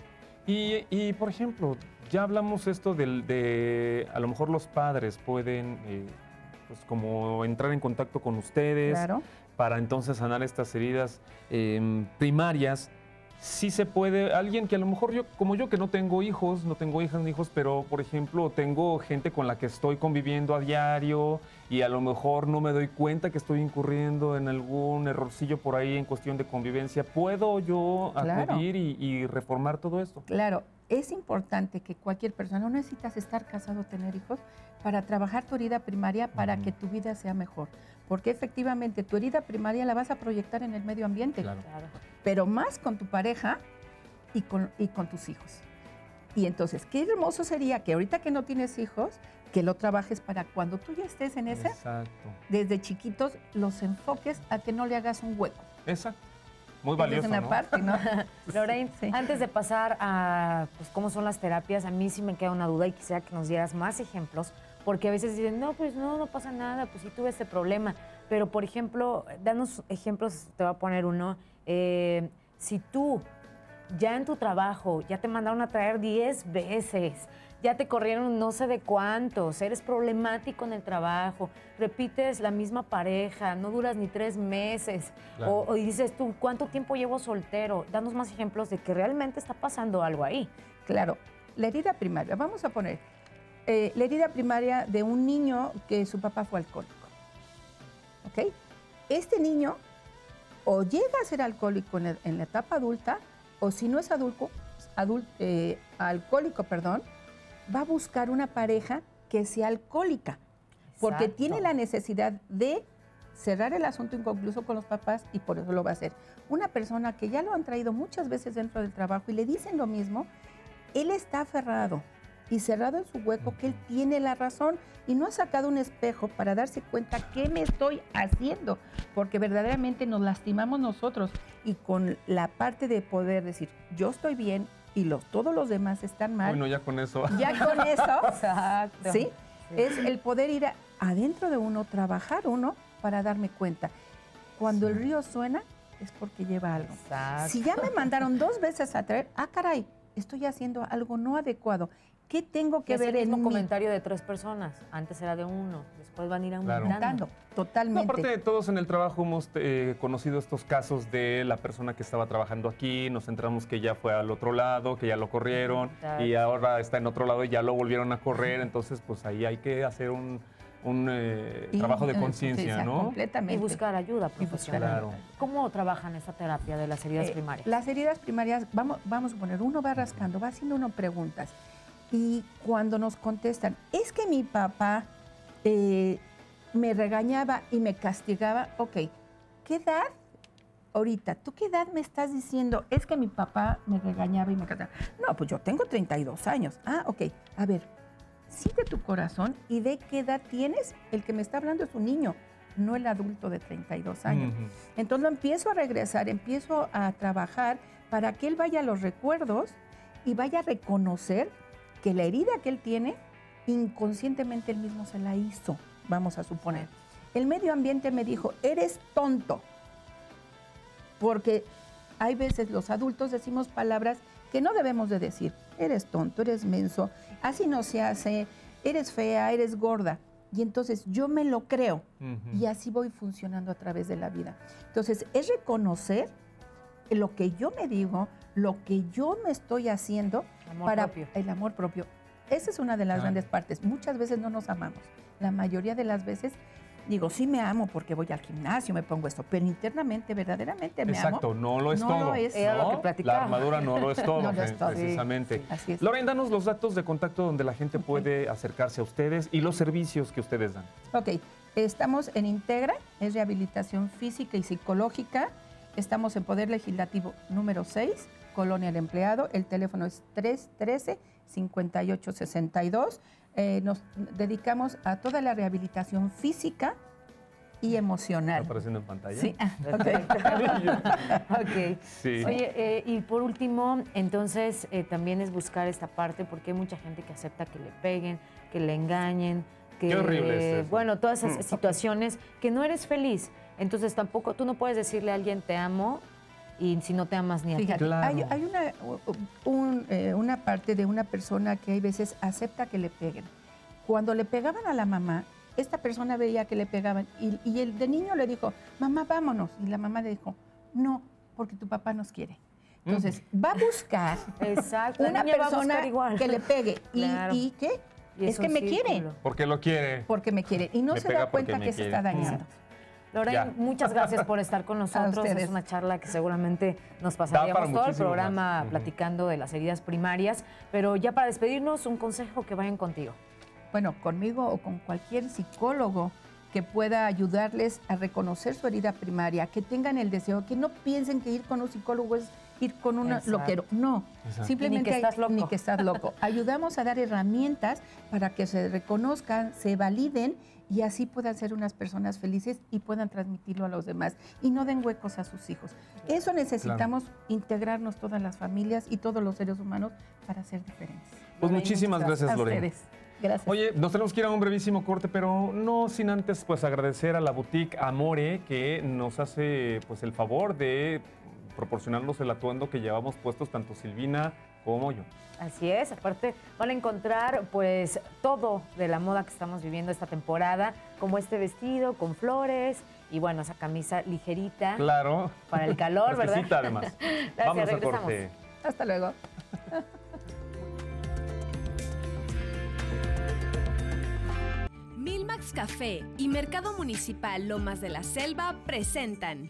[SPEAKER 2] Y, y, por ejemplo, ya hablamos esto del, de, a lo mejor los padres pueden, eh, pues como entrar en contacto con ustedes
[SPEAKER 5] Claro.
[SPEAKER 2] para entonces sanar estas heridas eh, primarias. Sí se puede, alguien que a lo mejor yo, como yo que no tengo hijos, no tengo hijas ni hijos, pero por ejemplo tengo gente con la que estoy conviviendo a diario y a lo mejor no me doy cuenta que estoy incurriendo en algún errorcillo por ahí en cuestión de convivencia. ¿Puedo yo
[SPEAKER 5] Claro.
[SPEAKER 2] acudir y, y reformar todo esto?
[SPEAKER 5] Claro, es importante que cualquier persona, no necesitas estar casado o tener hijos, para trabajar tu herida primaria para
[SPEAKER 2] Ujú.
[SPEAKER 5] que tu vida sea mejor. Porque efectivamente tu herida primaria la vas a proyectar en el medio ambiente,
[SPEAKER 2] Claro.
[SPEAKER 1] Claro.
[SPEAKER 5] pero más con tu pareja y con, y con tus hijos. Y entonces, qué hermoso sería que ahorita que no tienes hijos, que lo trabajes para cuando tú ya estés en ese,
[SPEAKER 2] Exacto.
[SPEAKER 5] desde chiquitos, los enfoques a que no le hagas un hueco.
[SPEAKER 2] Exacto. Muy
[SPEAKER 5] Esa
[SPEAKER 2] valioso,
[SPEAKER 5] es una
[SPEAKER 2] ¿no?
[SPEAKER 5] parte, ¿no?
[SPEAKER 1] Lorraine,
[SPEAKER 5] Sí.
[SPEAKER 1] antes de pasar a pues, cómo son las terapias, a mí sí me queda una duda y quisiera que nos dieras más ejemplos, porque a veces dicen, no, pues no, no pasa nada, pues sí tuve este problema. Pero, por ejemplo, danos ejemplos, te voy a poner uno. Eh, si tú ya en tu trabajo ya te mandaron a traer diez veces, ya te corrieron no sé de cuántos, eres problemático en el trabajo, repites la misma pareja, no duras ni tres meses,
[SPEAKER 2] Claro.
[SPEAKER 1] o, o dices tú, ¿cuánto tiempo llevo soltero? Danos más ejemplos de que realmente está pasando algo ahí.
[SPEAKER 5] Claro, la herida primaria, vamos a poner, eh, la herida primaria de un niño que su papá fue alcohólico. ¿Ok? Este niño o llega a ser alcohólico en la, en la etapa adulta, o si no es adulto, adul- eh, alcohólico, perdón, va a buscar una pareja que sea alcohólica, porque
[SPEAKER 1] Exacto.
[SPEAKER 5] tiene la necesidad de cerrar el asunto inconcluso con los papás y por eso lo va a hacer. Una persona que ya lo han traído muchas veces dentro del trabajo y le dicen lo mismo, él está aferrado y cerrado en su hueco que él tiene la razón y no ha sacado un espejo para darse cuenta qué me estoy haciendo, porque verdaderamente nos lastimamos nosotros y con la parte de poder decir, yo estoy bien y los, todos los demás están mal,
[SPEAKER 2] Bueno, ya con eso.
[SPEAKER 5] ya con eso,
[SPEAKER 1] Exacto.
[SPEAKER 5] ¿sí? Es el poder ir a- adentro de uno, trabajar uno para darme cuenta. Cuando el río suena es porque lleva algo.
[SPEAKER 1] Exacto.
[SPEAKER 5] Si ya me mandaron dos veces a traer, ah, caray, estoy haciendo algo no adecuado. ¿Qué tengo que
[SPEAKER 1] Que es el
[SPEAKER 5] ver en
[SPEAKER 1] mismo
[SPEAKER 5] mí?
[SPEAKER 1] comentario de tres personas. Antes era de uno, después van a ir aumentando.
[SPEAKER 5] Aumentando,
[SPEAKER 2] No,
[SPEAKER 5] totalmente.
[SPEAKER 2] aparte, todos en el trabajo hemos eh, conocido estos casos de la persona que estaba trabajando aquí, nos enteramos que ya fue al otro lado, que ya lo corrieron
[SPEAKER 1] Exacto.
[SPEAKER 2] y ahora está en otro lado y ya lo volvieron a correr, entonces pues ahí hay que hacer un, un, eh,
[SPEAKER 5] Y-
[SPEAKER 2] trabajo de
[SPEAKER 5] eh,
[SPEAKER 2] conciencia,
[SPEAKER 5] sí,
[SPEAKER 2] ¿no?
[SPEAKER 5] Completamente.
[SPEAKER 1] Y buscar ayuda
[SPEAKER 5] Y buscar
[SPEAKER 1] profesional.
[SPEAKER 2] Claro.
[SPEAKER 5] ayuda.
[SPEAKER 1] ¿Cómo trabajan esta terapia de las heridas
[SPEAKER 5] Eh,
[SPEAKER 1] primarias?
[SPEAKER 5] Las heridas primarias, vamos, vamos a poner, uno va rascando, va haciendo uno preguntas. Y cuando nos contestan, es que mi papá eh, me regañaba y me castigaba, ok, ¿qué edad? Ahorita, ¿tú qué edad me estás diciendo? Es que mi papá me regañaba y me castigaba. No, pues yo tengo treinta y dos años. Ah, ok. A ver, siente tu corazón y de qué edad tienes. El que me está hablando es un niño, no el adulto de treinta y dos años.
[SPEAKER 2] Ujú.
[SPEAKER 5] Entonces lo empiezo a regresar, empiezo a trabajar para que él vaya a los recuerdos y vaya a reconocer que la herida que él tiene, inconscientemente él mismo se la hizo, vamos a suponer. El medio ambiente me dijo, eres tonto, porque hay veces los adultos decimos palabras que no debemos de decir. Eres tonto, eres menso, así no se hace, eres fea, eres gorda. Y entonces yo me lo creo
[SPEAKER 2] Ujú.
[SPEAKER 5] y así voy funcionando a través de la vida. Entonces es reconocer lo que yo me digo, lo que yo me estoy haciendo
[SPEAKER 1] Amor
[SPEAKER 5] para
[SPEAKER 1] propio.
[SPEAKER 5] el amor propio. Esa es una de las
[SPEAKER 2] Claro.
[SPEAKER 5] grandes partes. Muchas veces no nos amamos. La mayoría de las veces digo, sí me amo porque voy al gimnasio, me pongo esto, pero internamente, verdaderamente me
[SPEAKER 2] Exacto,
[SPEAKER 5] amo.
[SPEAKER 2] no lo es
[SPEAKER 5] No
[SPEAKER 2] todo.
[SPEAKER 5] lo es.
[SPEAKER 1] Era lo
[SPEAKER 2] ¿no?
[SPEAKER 1] que platicaba.
[SPEAKER 2] La armadura no lo es todo,
[SPEAKER 5] No lo es
[SPEAKER 2] pre-
[SPEAKER 5] todo.
[SPEAKER 2] precisamente.
[SPEAKER 5] Así es.
[SPEAKER 2] Lorraine, danos los datos de contacto donde la gente
[SPEAKER 5] Ok.
[SPEAKER 2] puede acercarse a ustedes y los servicios que ustedes dan.
[SPEAKER 5] Ok, Estamos en Integra, es rehabilitación física y psicológica. Estamos en Poder Legislativo número seis, Colonia del Empleado. El teléfono es tres uno tres, cinco ocho seis dos. Eh, nos dedicamos a toda la rehabilitación física y emocional.
[SPEAKER 2] ¿Está apareciendo en pantalla?
[SPEAKER 5] Sí, ah,
[SPEAKER 1] Ok. Ok.
[SPEAKER 2] Sí.
[SPEAKER 1] Oye, eh, y por último, entonces eh, también es buscar esta parte porque hay mucha gente que acepta que le peguen, que le engañen, que,
[SPEAKER 2] Qué horrible es eso.
[SPEAKER 1] bueno, todas esas situaciones que no eres feliz. Entonces tampoco, tú no puedes decirle a alguien te amo y si no te amas ni a ti.
[SPEAKER 5] Fíjate,
[SPEAKER 2] Claro.
[SPEAKER 5] hay, hay una, un, eh, una parte de una persona que hay veces acepta que le peguen. Cuando le pegaban a la mamá, esta persona veía que le pegaban y, y el de niño le dijo, mamá, vámonos. Y la mamá le dijo, no, porque tu papá nos quiere. Entonces, va a buscar
[SPEAKER 1] Exacto. la
[SPEAKER 5] una
[SPEAKER 1] niña va a
[SPEAKER 5] persona
[SPEAKER 1] buscar igual.
[SPEAKER 5] que le pegue. ¿Y,
[SPEAKER 1] Claro.
[SPEAKER 5] ¿y qué?
[SPEAKER 1] Y
[SPEAKER 5] es que
[SPEAKER 1] un
[SPEAKER 5] me quiere,
[SPEAKER 1] círculo.
[SPEAKER 2] Porque lo quiere.
[SPEAKER 5] porque me quiere. Y no
[SPEAKER 2] Me
[SPEAKER 5] se
[SPEAKER 2] pega
[SPEAKER 5] da cuenta
[SPEAKER 2] porque me
[SPEAKER 5] que se está
[SPEAKER 2] quiere.
[SPEAKER 5] dañando.
[SPEAKER 1] Lorena,
[SPEAKER 2] Ya.
[SPEAKER 1] muchas gracias por estar con nosotros.
[SPEAKER 5] ustedes.
[SPEAKER 1] Es una charla que seguramente nos
[SPEAKER 2] para
[SPEAKER 1] pasaríamos todo el
[SPEAKER 2] muchísimo
[SPEAKER 1] programa
[SPEAKER 2] más. Ujú.
[SPEAKER 1] platicando de las heridas primarias. Pero ya para despedirnos, un consejo que vayan contigo.
[SPEAKER 5] Bueno, conmigo o con cualquier psicólogo que pueda ayudarles a reconocer su herida primaria, que tengan el deseo, que no piensen que ir con un psicólogo es ir con un
[SPEAKER 1] Exacto.
[SPEAKER 5] loquero. No,
[SPEAKER 2] Exacto.
[SPEAKER 5] simplemente
[SPEAKER 1] Ni que estás loco.
[SPEAKER 5] ni que estás loco. Ayudamos a dar herramientas para que se reconozcan, se validen y así puedan ser unas personas felices y puedan transmitirlo a los demás. Y no den huecos a sus hijos. Eso necesitamos integrarnos todas las familias y todos los seres humanos para ser diferentes.
[SPEAKER 2] Pues
[SPEAKER 1] Lorena,
[SPEAKER 2] muchísimas
[SPEAKER 1] muchas
[SPEAKER 2] gracias,
[SPEAKER 5] A
[SPEAKER 2] Lorena.
[SPEAKER 5] ustedes. Gracias.
[SPEAKER 2] Oye, nos tenemos que ir a un brevísimo corte, pero no sin antes pues agradecer a la boutique Amore que nos hace pues el favor de proporcionarnos el atuendo que llevamos puestos tanto Silvina como yo.
[SPEAKER 1] Así es, aparte van a encontrar pues todo de la moda que estamos viviendo esta temporada, como este vestido con flores y bueno, esa camisa ligerita
[SPEAKER 2] Claro.
[SPEAKER 1] para el calor, ¿verdad?
[SPEAKER 2] Fresquecita, además.
[SPEAKER 1] Gracias,
[SPEAKER 2] Vámonos a
[SPEAKER 1] regresamos.
[SPEAKER 2] corte.
[SPEAKER 5] Hasta luego.
[SPEAKER 6] Milmax Café y Mercado Municipal Lomas de la Selva presentan.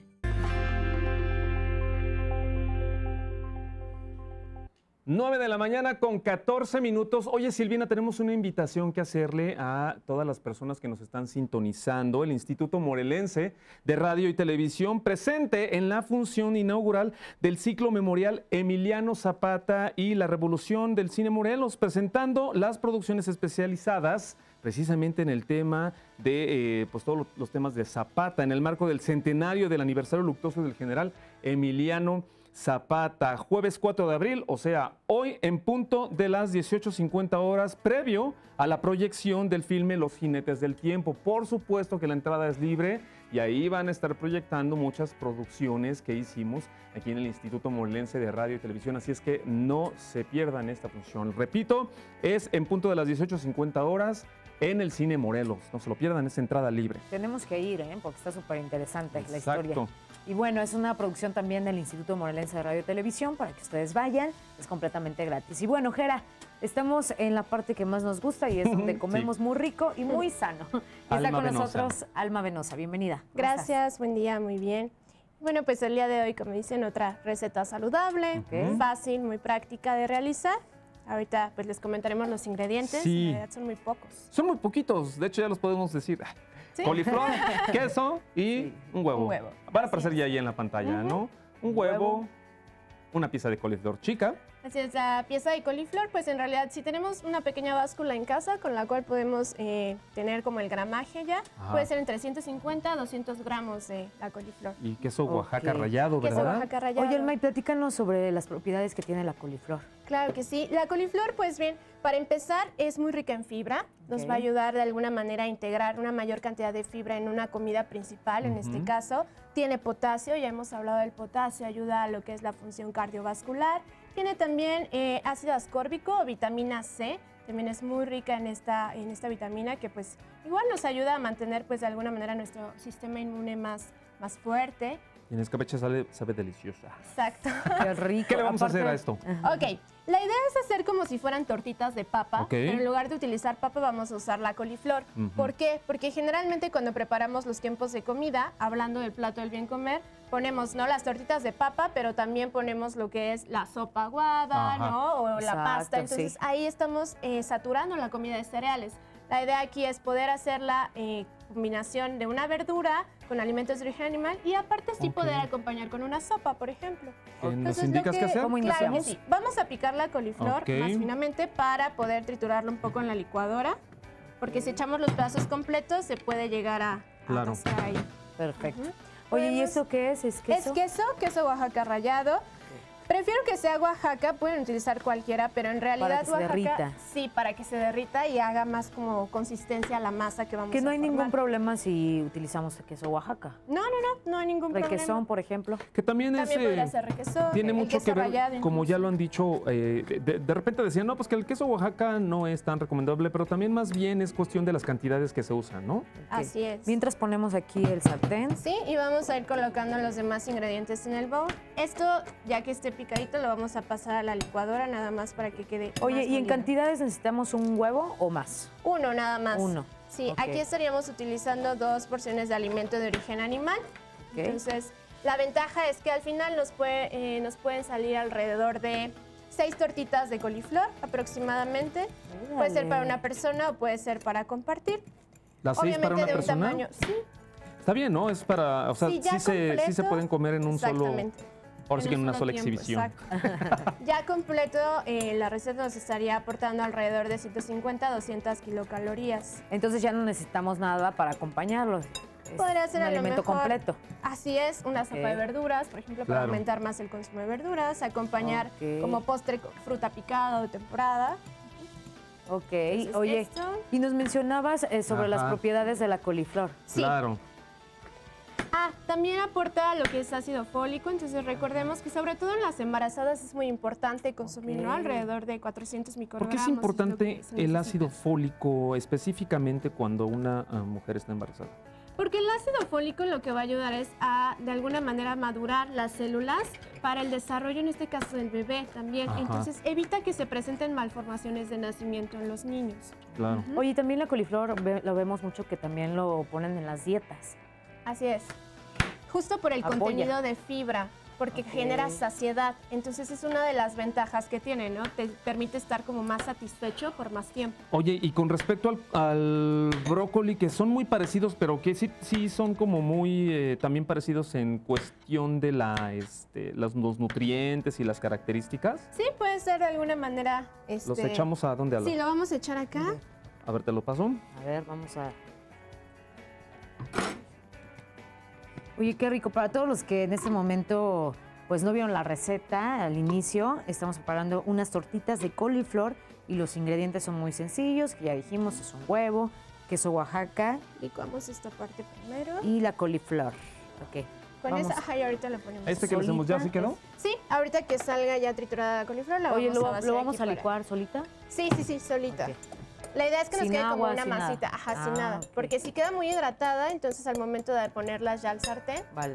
[SPEAKER 2] nueve de la mañana con catorce minutos. Oye, Silvina, tenemos una invitación que hacerle a todas las personas que nos están sintonizando. El Instituto Morelense de Radio y Televisión presente en la función inaugural del ciclo memorial Emiliano Zapata y la Revolución del Cine Morelos, presentando las producciones especializadas precisamente en el tema de eh, pues todos los temas de Zapata, en el marco del centenario del aniversario luctuoso del general Emiliano Zapata, jueves cuatro de abril, o sea, hoy en punto de las dieciocho cincuenta horas, previo a la proyección del filme Los Jinetes del Tiempo. Por supuesto que la entrada es libre y ahí van a estar proyectando muchas producciones que hicimos aquí en el Instituto Morelense de Radio y Televisión, así es que no se pierdan esta función. Repito, es en punto de las dieciocho cincuenta horas en el Cine Morelos. No se lo pierdan, es entrada libre.
[SPEAKER 1] Tenemos que ir, ¿eh? Porque está súper interesante la
[SPEAKER 2] Exacto.
[SPEAKER 1] historia. Y bueno, es una producción también del Instituto Morelense de Radio y Televisión para que ustedes vayan, es completamente gratis. Y bueno, Jera, estamos en la parte que más nos gusta y es donde comemos muy rico y muy sano. Y está
[SPEAKER 2] Alma
[SPEAKER 1] con
[SPEAKER 2] Venosa.
[SPEAKER 1] nosotros Alma Venosa, bienvenida. ¿Cómo
[SPEAKER 7] Gracias, buen día, muy bien. Bueno, pues el día de hoy, como dicen, otra receta saludable,
[SPEAKER 1] Ok.
[SPEAKER 7] fácil, muy práctica de realizar. Ahorita pues les comentaremos los ingredientes,
[SPEAKER 2] Sí.
[SPEAKER 7] en realidad son muy pocos.
[SPEAKER 2] Son muy poquitos, de hecho ya los podemos decir.
[SPEAKER 7] ¿Sí?
[SPEAKER 2] Coliflor, queso y un huevo.
[SPEAKER 5] Un huevo.
[SPEAKER 2] Van a aparecer ya ahí en la pantalla, ¿no? Un huevo, una pieza de coliflor chica.
[SPEAKER 7] Así es, la pieza de coliflor, pues en realidad si tenemos una pequeña báscula en casa con la cual podemos eh, tener como el gramaje ya,
[SPEAKER 2] Ajá.
[SPEAKER 7] puede ser entre ciento cincuenta a doscientos gramos de la coliflor.
[SPEAKER 2] Y queso Oaxaca
[SPEAKER 1] Ok.
[SPEAKER 2] rallado,
[SPEAKER 7] Queso
[SPEAKER 2] ¿verdad?
[SPEAKER 7] Oaxaca rallado.
[SPEAKER 1] Oye, Alma, y platícanos sobre las propiedades que tiene la coliflor.
[SPEAKER 7] Claro que sí. La coliflor, pues bien, para empezar, es muy rica en fibra. Nos
[SPEAKER 1] Ok.
[SPEAKER 7] va a ayudar de alguna manera a integrar una mayor cantidad de fibra en una comida principal, en este
[SPEAKER 2] Ujú.
[SPEAKER 7] caso. Tiene potasio, ya hemos hablado del potasio, ayuda a lo que es la función cardiovascular. Tiene también eh, ácido ascórbico o vitamina C. También es muy rica en esta, en esta vitamina que pues igual nos ayuda a mantener pues de alguna manera nuestro sistema inmune más, más fuerte.
[SPEAKER 2] Y en escabeche sale, sabe deliciosa.
[SPEAKER 7] Exacto.
[SPEAKER 1] Qué rico.
[SPEAKER 2] ¿Qué le vamos a
[SPEAKER 1] Aparte-
[SPEAKER 2] hacer a esto?
[SPEAKER 7] Ok, la idea es hacer como si fueran tortitas de papa.
[SPEAKER 2] Ok.
[SPEAKER 7] Pero en lugar de utilizar papa vamos a usar la coliflor.
[SPEAKER 2] Ujú.
[SPEAKER 7] ¿Por qué? Porque generalmente cuando preparamos los tiempos de comida, hablando del plato del bien comer, ponemos no las tortitas de papa, pero también ponemos lo que es la sopa aguada,
[SPEAKER 2] Ajá.
[SPEAKER 7] ¿no? O la
[SPEAKER 1] Exacto,
[SPEAKER 7] pasta. Entonces
[SPEAKER 1] sí.
[SPEAKER 7] ahí estamos eh, saturando la comida de cereales. La idea aquí es poder hacerla eh, combinación de una verdura con alimentos de origen animal y aparte sí
[SPEAKER 2] Ok.
[SPEAKER 7] poder acompañar con una sopa, por ejemplo.
[SPEAKER 2] ¿Nos
[SPEAKER 7] Entonces, lo
[SPEAKER 2] indicas qué hacer?
[SPEAKER 1] ¿Cómo
[SPEAKER 7] Claro que
[SPEAKER 1] iniciamos?
[SPEAKER 7] sí. Vamos a picar la coliflor
[SPEAKER 2] Ok.
[SPEAKER 7] más finamente para poder triturarlo un poco en la licuadora, porque si echamos los pedazos completos se puede llegar a, a
[SPEAKER 2] Claro.
[SPEAKER 7] atascar ahí.
[SPEAKER 1] Perfecto.
[SPEAKER 7] Ujú.
[SPEAKER 1] Oye, ¿y
[SPEAKER 7] Podemos-
[SPEAKER 1] eso qué es? ¿Es queso?
[SPEAKER 7] Es queso, queso Oaxaca rallado. Prefiero que sea Oaxaca, pueden utilizar cualquiera, pero en realidad
[SPEAKER 1] que se
[SPEAKER 7] Oaxaca
[SPEAKER 1] derrita.
[SPEAKER 7] sí, para que se derrita y haga más como consistencia la masa que vamos a
[SPEAKER 1] Que no hay
[SPEAKER 7] formar.
[SPEAKER 1] ningún problema si utilizamos queso Oaxaca.
[SPEAKER 7] No, no, no, no hay ningún
[SPEAKER 1] Requesón,
[SPEAKER 7] problema.
[SPEAKER 1] por ejemplo.
[SPEAKER 2] Que también,
[SPEAKER 7] También
[SPEAKER 2] es,
[SPEAKER 7] podría
[SPEAKER 2] eh,
[SPEAKER 7] ser requesón,
[SPEAKER 2] tiene
[SPEAKER 7] el
[SPEAKER 2] mucho
[SPEAKER 7] queso
[SPEAKER 2] que ver,
[SPEAKER 7] rallado
[SPEAKER 2] como
[SPEAKER 7] incluso.
[SPEAKER 2] ya lo han dicho, eh, de, de repente decían, no, pues que el queso Oaxaca no es tan recomendable, pero también más bien es cuestión de las cantidades que se usan, ¿no?
[SPEAKER 1] Ok.
[SPEAKER 7] Así es.
[SPEAKER 1] Mientras ponemos aquí el sartén.
[SPEAKER 7] Sí, y vamos a ir colocando los demás ingredientes en el bowl. Esto, ya que esté picadito, lo vamos a pasar a la licuadora nada más para que quede
[SPEAKER 1] Oye,
[SPEAKER 7] más
[SPEAKER 1] ¿y en
[SPEAKER 7] molido.
[SPEAKER 1] cantidades necesitamos un huevo o más?
[SPEAKER 7] Uno nada más.
[SPEAKER 1] Uno.
[SPEAKER 7] Sí,
[SPEAKER 1] Ok.
[SPEAKER 7] aquí estaríamos utilizando dos porciones de alimento de origen animal.
[SPEAKER 1] Ok.
[SPEAKER 7] Entonces, la ventaja es que al final nos, puede, eh, nos pueden salir alrededor de seis tortitas de coliflor aproximadamente. Puede ser para una persona o puede ser para compartir.
[SPEAKER 2] Las seis
[SPEAKER 7] Obviamente
[SPEAKER 2] para una
[SPEAKER 7] de un
[SPEAKER 2] persona.
[SPEAKER 7] tamaño, sí,
[SPEAKER 2] Está bien, ¿no? Es para, o sea,
[SPEAKER 7] Sí,
[SPEAKER 2] sí,
[SPEAKER 7] ya
[SPEAKER 2] se, sí se
[SPEAKER 7] completo,
[SPEAKER 2] pueden comer en un solo,
[SPEAKER 7] exactamente.
[SPEAKER 2] ahora sí que en
[SPEAKER 7] un
[SPEAKER 2] una
[SPEAKER 7] solo
[SPEAKER 2] sola
[SPEAKER 7] tiempo,
[SPEAKER 2] exhibición.
[SPEAKER 7] exacto. Ya completo, eh, la receta nos estaría aportando alrededor de ciento cincuenta a doscientas kilocalorías.
[SPEAKER 1] Entonces ya no necesitamos nada para acompañarlo. Es
[SPEAKER 7] Podría ser
[SPEAKER 1] un
[SPEAKER 7] a lo
[SPEAKER 1] alimento
[SPEAKER 7] mejor-
[SPEAKER 1] completo.
[SPEAKER 7] Así es, una sopa
[SPEAKER 1] Ok.
[SPEAKER 7] de verduras, por ejemplo, para
[SPEAKER 2] Claro.
[SPEAKER 7] aumentar más el consumo de verduras, acompañar
[SPEAKER 1] Ok.
[SPEAKER 7] como postre con fruta picada o de temporada.
[SPEAKER 1] Ok,
[SPEAKER 7] Entonces,
[SPEAKER 1] oye,
[SPEAKER 7] esto-
[SPEAKER 1] y nos mencionabas eh, sobre las
[SPEAKER 2] Ajá.
[SPEAKER 1] propiedades de la coliflor.
[SPEAKER 7] Sí.
[SPEAKER 2] Claro.
[SPEAKER 7] Ah, también aporta lo que es ácido fólico, entonces recordemos que sobre todo en las embarazadas es muy importante consumir, ¿no?
[SPEAKER 1] Ok.
[SPEAKER 7] Alrededor de cuatrocientos
[SPEAKER 2] ¿Por
[SPEAKER 7] microgramos.
[SPEAKER 2] qué es
[SPEAKER 7] lo
[SPEAKER 2] importante
[SPEAKER 7] que se
[SPEAKER 2] el
[SPEAKER 7] necesita.
[SPEAKER 2] ácido fólico específicamente cuando una ah, mujer está embarazada?
[SPEAKER 7] Porque el ácido fólico lo que va a ayudar es a, de alguna manera, madurar las células para el desarrollo, en este caso del bebé también.
[SPEAKER 2] Ajá.
[SPEAKER 7] Entonces, evita que se presenten malformaciones de nacimiento en los niños.
[SPEAKER 2] Claro.
[SPEAKER 1] Oye, también la coliflor ve- lo vemos mucho que también lo ponen en las dietas.
[SPEAKER 7] Así es. Justo por el
[SPEAKER 1] Apoya.
[SPEAKER 7] contenido de fibra, porque
[SPEAKER 1] Ok.
[SPEAKER 7] genera saciedad. Entonces, es una de las ventajas que tiene, ¿no? Te permite estar como más satisfecho por más tiempo.
[SPEAKER 2] Oye, y con respecto al, al brócoli, que son muy parecidos, pero que sí, sí son como muy eh, también parecidos en cuestión de la, este, los, los nutrientes y las características.
[SPEAKER 7] Sí, puede ser de alguna manera.
[SPEAKER 2] ¿Los
[SPEAKER 7] este,
[SPEAKER 2] echamos a dónde? Alba?
[SPEAKER 7] Sí, lo vamos a echar acá.
[SPEAKER 2] A ver, te lo paso.
[SPEAKER 1] A ver, vamos a... Oye, qué rico. Para todos los que en este momento pues no vieron la receta al inicio, estamos preparando unas tortitas de coliflor y los ingredientes son muy sencillos, que ya dijimos, es un huevo, queso Oaxaca
[SPEAKER 7] Licuamos esta parte primero.
[SPEAKER 1] y la coliflor. Ok.
[SPEAKER 7] Con
[SPEAKER 1] vamos.
[SPEAKER 7] esa, ajá, y ahorita le ponemos.
[SPEAKER 2] ¿Este que le hacemos ya sí
[SPEAKER 1] Solita,
[SPEAKER 2] quedó?
[SPEAKER 7] Sí, ahorita que salga ya triturada la coliflor, la
[SPEAKER 1] Oye,
[SPEAKER 7] vamos a
[SPEAKER 1] ¿lo,
[SPEAKER 7] vaciar
[SPEAKER 1] lo vamos
[SPEAKER 7] aquí
[SPEAKER 1] a
[SPEAKER 7] fuera.
[SPEAKER 1] licuar solita?
[SPEAKER 7] Sí, sí, sí, solita.
[SPEAKER 1] Ok.
[SPEAKER 7] La idea es que nos
[SPEAKER 1] Sin
[SPEAKER 7] quede como
[SPEAKER 1] agua,
[SPEAKER 7] una
[SPEAKER 1] sin nada.
[SPEAKER 7] masita, ajá, sin
[SPEAKER 1] Ah,
[SPEAKER 7] nada.
[SPEAKER 1] ok.
[SPEAKER 7] Porque si queda muy hidratada, entonces al momento de ponerlas ya al sartén,
[SPEAKER 1] Vale.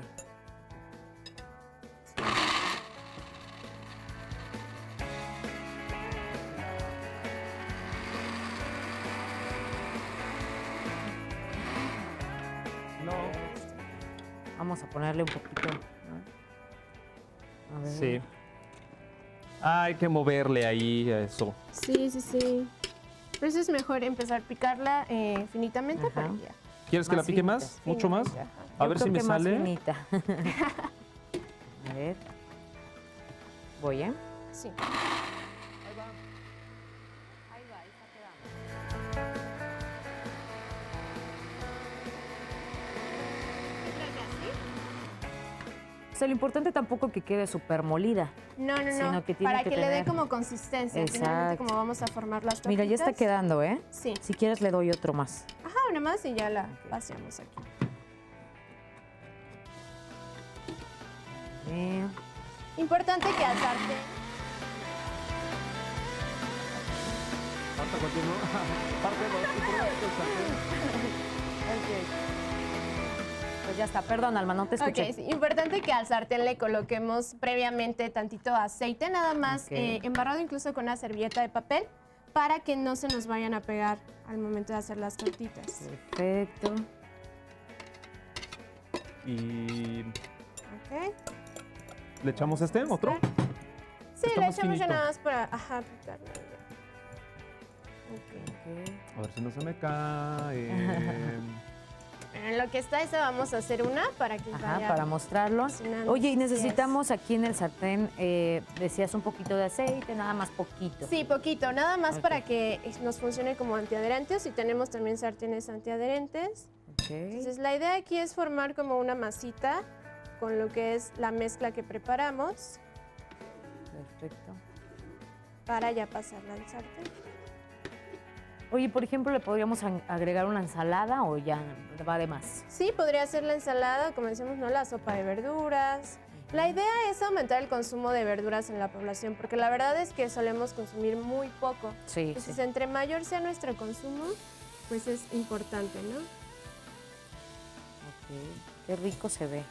[SPEAKER 1] Vamos a ponerle un poquito. ¿no? A ver.
[SPEAKER 2] Sí. Hay que moverle ahí a eso.
[SPEAKER 7] sí, sí, sí. Por eso es mejor empezar a picarla eh, finitamente
[SPEAKER 1] Ajá.
[SPEAKER 7] para que ya.
[SPEAKER 2] ¿Quieres que la
[SPEAKER 1] Más
[SPEAKER 2] pique
[SPEAKER 1] finita.
[SPEAKER 2] más? ¿Mucho más?
[SPEAKER 7] finamente, ajá.
[SPEAKER 2] A
[SPEAKER 1] Yo
[SPEAKER 2] ver
[SPEAKER 1] creo
[SPEAKER 2] si me
[SPEAKER 1] que más
[SPEAKER 2] sale.
[SPEAKER 1] finita. A ver. Voy, ¿eh?
[SPEAKER 7] Sí.
[SPEAKER 1] O sea, lo importante tampoco que quede súper molida.
[SPEAKER 7] No, no, no.
[SPEAKER 1] Sino que tiene
[SPEAKER 7] para
[SPEAKER 1] que
[SPEAKER 7] que, le dé
[SPEAKER 1] tener-
[SPEAKER 7] como consistencia. Finalmente,
[SPEAKER 1] Exacto.
[SPEAKER 7] como vamos a formar las tortitas.
[SPEAKER 1] Mira, ya está quedando, ¿eh?
[SPEAKER 7] Sí.
[SPEAKER 1] Si quieres le doy otro más.
[SPEAKER 7] Ajá, una más y ya la vaciamos aquí.
[SPEAKER 1] Bien.
[SPEAKER 7] Importante que al sartén.
[SPEAKER 1] Pues ya está, perdón, Alma, no te escuché.
[SPEAKER 7] Ok, sí. Importante que al sartén le coloquemos previamente tantito aceite, nada más
[SPEAKER 1] Ok.
[SPEAKER 7] eh, embarrado incluso con una servilleta de papel, para que no se nos vayan a pegar al momento de hacer las tortitas.
[SPEAKER 1] Perfecto.
[SPEAKER 2] Y
[SPEAKER 7] ¿Ok?
[SPEAKER 2] le echamos este, otro.
[SPEAKER 7] Sí,
[SPEAKER 2] Está
[SPEAKER 7] le
[SPEAKER 2] más
[SPEAKER 7] echamos ya
[SPEAKER 2] finito.
[SPEAKER 7] nada más para ajá, picarlo ya. Ok.
[SPEAKER 1] Ok.
[SPEAKER 2] A ver si no se me cae.
[SPEAKER 7] Pero en lo que está esa vamos a hacer una para que
[SPEAKER 1] Ajá,
[SPEAKER 7] vaya
[SPEAKER 1] para mostrarlo.
[SPEAKER 7] cocinando.
[SPEAKER 1] Oye, y
[SPEAKER 7] Así es.
[SPEAKER 1] necesitamos aquí en el sartén, eh, decías un poquito de aceite, nada más poquito.
[SPEAKER 7] Sí, poquito, nada más
[SPEAKER 1] Ok.
[SPEAKER 7] para que nos funcione como antiadherentes y tenemos también sartenes antiadherentes.
[SPEAKER 1] Ok.
[SPEAKER 7] Entonces la idea aquí es formar como una masita con lo que es la mezcla que preparamos
[SPEAKER 1] Perfecto.
[SPEAKER 7] para ya pasarla al sartén.
[SPEAKER 1] Oye, por ejemplo, ¿le podríamos an- agregar una ensalada o ya va de más?
[SPEAKER 7] Sí, podría ser la ensalada, como decíamos, ¿no? La sopa de verduras. La idea es aumentar el consumo de verduras en la población, porque la verdad es que solemos consumir muy poco.
[SPEAKER 1] Sí,
[SPEAKER 7] Entonces,
[SPEAKER 1] sí.
[SPEAKER 7] entre mayor sea nuestro consumo, pues es importante, ¿no?
[SPEAKER 1] Ok, qué rico se ve.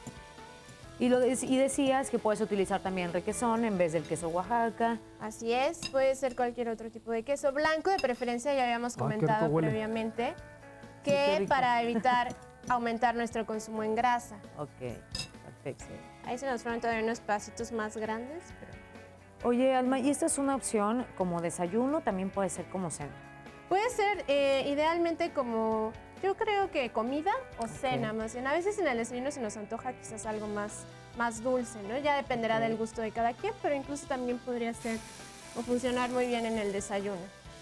[SPEAKER 1] Y, lo de- y decías que puedes utilizar también requesón en vez del queso Oaxaca.
[SPEAKER 7] Así es, puede ser cualquier otro tipo de queso. Blanco de preferencia, ya habíamos
[SPEAKER 2] Ay, qué
[SPEAKER 7] comentado
[SPEAKER 2] rico huele.
[SPEAKER 7] previamente,
[SPEAKER 1] qué
[SPEAKER 7] que
[SPEAKER 1] rico.
[SPEAKER 7] para evitar aumentar nuestro consumo en grasa.
[SPEAKER 1] Ok, perfecto.
[SPEAKER 7] Ahí se nos fueron todavía unos pasitos más grandes, pero
[SPEAKER 1] Oye, Alma, ¿y esta es una opción como desayuno? También puede ser como cena.
[SPEAKER 7] puede ser eh, idealmente como, yo creo que comida o cena más bien. A veces en el desayuno se nos antoja quizás algo más, más dulce, ¿no? Ya dependerá
[SPEAKER 1] Ok.
[SPEAKER 7] del gusto de cada quien, pero incluso también podría ser o funcionar muy bien en el desayuno.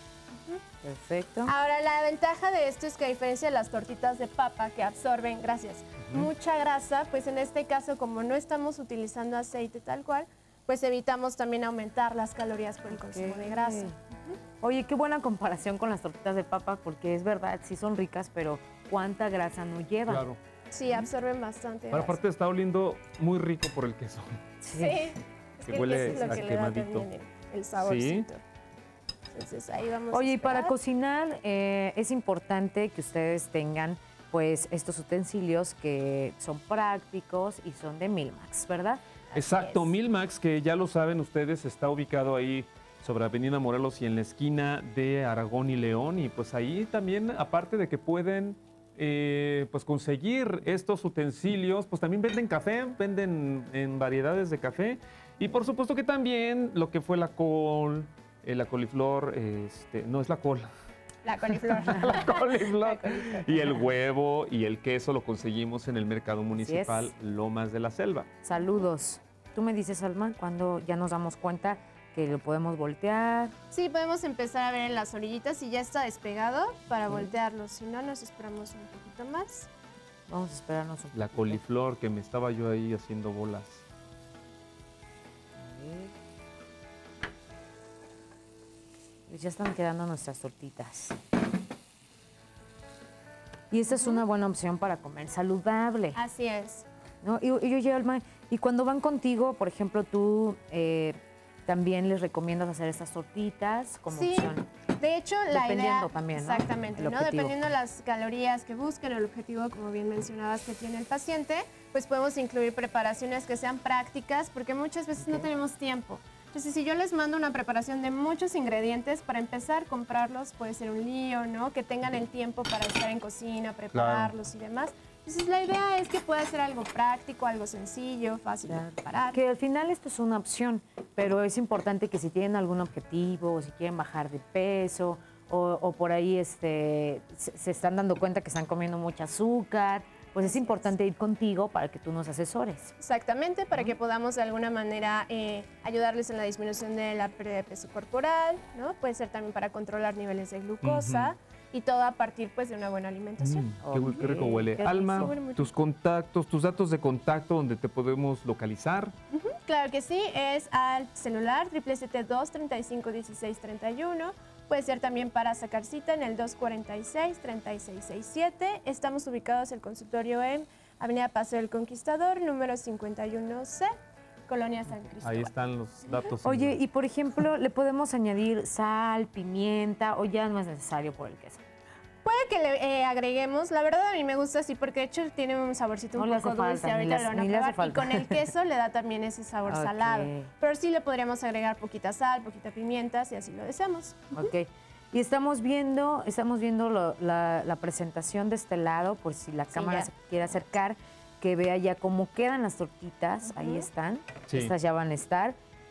[SPEAKER 1] Perfecto.
[SPEAKER 7] Ahora, la ventaja de esto es que a diferencia de las tortitas de papa que absorben, gracias, mucha grasa, pues en este caso, como no estamos utilizando aceite tal cual, pues evitamos también aumentar las calorías por el consumo de grasa.
[SPEAKER 1] Oye, qué buena comparación con las tortitas de papa, porque es verdad, sí son ricas, pero ¿cuánta grasa no llevan?
[SPEAKER 2] Claro.
[SPEAKER 7] Sí, absorben bastante
[SPEAKER 2] Ahora,
[SPEAKER 7] grasa.
[SPEAKER 2] aparte está oliendo muy rico por el queso.
[SPEAKER 7] Sí, es
[SPEAKER 2] Que
[SPEAKER 7] que el
[SPEAKER 2] huele
[SPEAKER 7] queso es lo
[SPEAKER 2] a
[SPEAKER 7] que le da
[SPEAKER 2] quemadito.
[SPEAKER 7] también el, el saborcito. Entonces ahí vamos a
[SPEAKER 1] Oye, y para
[SPEAKER 7] esperar.
[SPEAKER 1] cocinar eh, es importante que ustedes tengan pues estos utensilios que son prácticos y son de Milmax, ¿verdad?
[SPEAKER 2] Exacto,
[SPEAKER 7] es.
[SPEAKER 2] Milmax, que ya lo saben ustedes, está ubicado ahí sobre Avenida Morelos y en la esquina de Aragón y León. Y pues ahí también, aparte de que pueden eh, pues conseguir estos utensilios, pues también venden café, venden en variedades de café. Y por supuesto que también lo que fue la col, eh, la coliflor, este, no es la col,
[SPEAKER 7] La coliflor.
[SPEAKER 2] la coliflor.
[SPEAKER 7] La coliflor.
[SPEAKER 2] Y el huevo y el queso lo conseguimos en el mercado municipal
[SPEAKER 1] es.
[SPEAKER 2] Lomas de la Selva.
[SPEAKER 1] Saludos. Tú me dices, Alma, cuando ya nos damos cuenta que lo podemos voltear.
[SPEAKER 7] Sí, podemos empezar a ver en las orillitas si ya está despegado para voltearlo. Si no, nos esperamos un poquito más.
[SPEAKER 1] Vamos a esperarnos un
[SPEAKER 2] La
[SPEAKER 1] poquito.
[SPEAKER 2] coliflor, que me estaba yo ahí haciendo bolas.
[SPEAKER 1] A ver. Pues ya están quedando nuestras tortitas. Y esta es una buena opción para comer saludable,
[SPEAKER 7] Así es.
[SPEAKER 1] ¿no? Y, y oye, Alma, y cuando van contigo, por ejemplo, tú eh, también les recomiendas hacer estas tortitas como
[SPEAKER 7] Sí.
[SPEAKER 1] opción.
[SPEAKER 7] De hecho, la
[SPEAKER 1] Dependiendo
[SPEAKER 7] idea...
[SPEAKER 1] también, ¿no?
[SPEAKER 7] Exactamente,
[SPEAKER 1] El
[SPEAKER 7] ¿no?
[SPEAKER 1] objetivo.
[SPEAKER 7] Dependiendo de las calorías que busquen, el objetivo, como bien mencionabas, que tiene el paciente, pues podemos incluir preparaciones que sean prácticas, porque muchas veces no tenemos tiempo. Entonces, si yo les mando una preparación de muchos ingredientes, para empezar, comprarlos puede ser un lío, ¿no? Que tengan el tiempo para estar en cocina, prepararlos y demás. Entonces, la idea es que pueda ser algo práctico, algo sencillo, fácil
[SPEAKER 1] Claro.
[SPEAKER 7] de preparar.
[SPEAKER 1] Que al final esto es una opción, pero es importante que si tienen algún objetivo o si quieren bajar de peso o, o por ahí este, se, se están dando cuenta que están comiendo mucho azúcar, pues es importante ir contigo para que tú nos asesores.
[SPEAKER 7] Exactamente, para que podamos de alguna manera eh, ayudarles en la disminución de la pérdida de peso corporal, ¿no? Puede ser también para controlar niveles de glucosa y todo a partir pues de una buena alimentación.
[SPEAKER 2] Mm, qué, hu- qué rico
[SPEAKER 1] Ok,
[SPEAKER 2] huele.
[SPEAKER 1] qué
[SPEAKER 2] Alma,
[SPEAKER 7] rico. Huele muy
[SPEAKER 2] tus contactos, tus datos de contacto donde te podemos localizar.
[SPEAKER 7] Claro que sí, es al celular siete siete siete, dos tres cinco, uno seis tres uno. Puede ser también para sacar cita en el dos cuatro seis, tres seis seis siete. Estamos ubicados el consultorio en Avenida Paseo del Conquistador, número cincuenta y uno C, Colonia San Cristóbal.
[SPEAKER 2] Ahí están los datos.
[SPEAKER 1] Oye, y por ejemplo, ¿le podemos añadir sal, pimienta o ya no es necesario por el queso?
[SPEAKER 7] Puede que le eh, agreguemos, la verdad a mí me gusta así porque de hecho tiene un saborcito
[SPEAKER 1] No
[SPEAKER 7] un
[SPEAKER 1] le
[SPEAKER 7] poco
[SPEAKER 1] hace falta,
[SPEAKER 7] dulce,
[SPEAKER 1] ni
[SPEAKER 7] ahorita
[SPEAKER 1] le
[SPEAKER 7] lo
[SPEAKER 1] hace-
[SPEAKER 7] van a
[SPEAKER 1] ni le hace
[SPEAKER 7] probar y
[SPEAKER 1] falta.
[SPEAKER 7] con el queso le da también ese sabor
[SPEAKER 1] Ok.
[SPEAKER 7] salado. Pero sí le podríamos agregar poquita sal, poquita pimienta si así lo deseamos.
[SPEAKER 1] Ok. Y estamos viendo, estamos viendo lo- la, la presentación de este lado, por si la
[SPEAKER 7] Sí,
[SPEAKER 1] cámara
[SPEAKER 7] ya.
[SPEAKER 1] se quiere acercar, que vea ya cómo quedan las tortitas. Ahí están.
[SPEAKER 2] Sí.
[SPEAKER 1] Estas ya van a estar.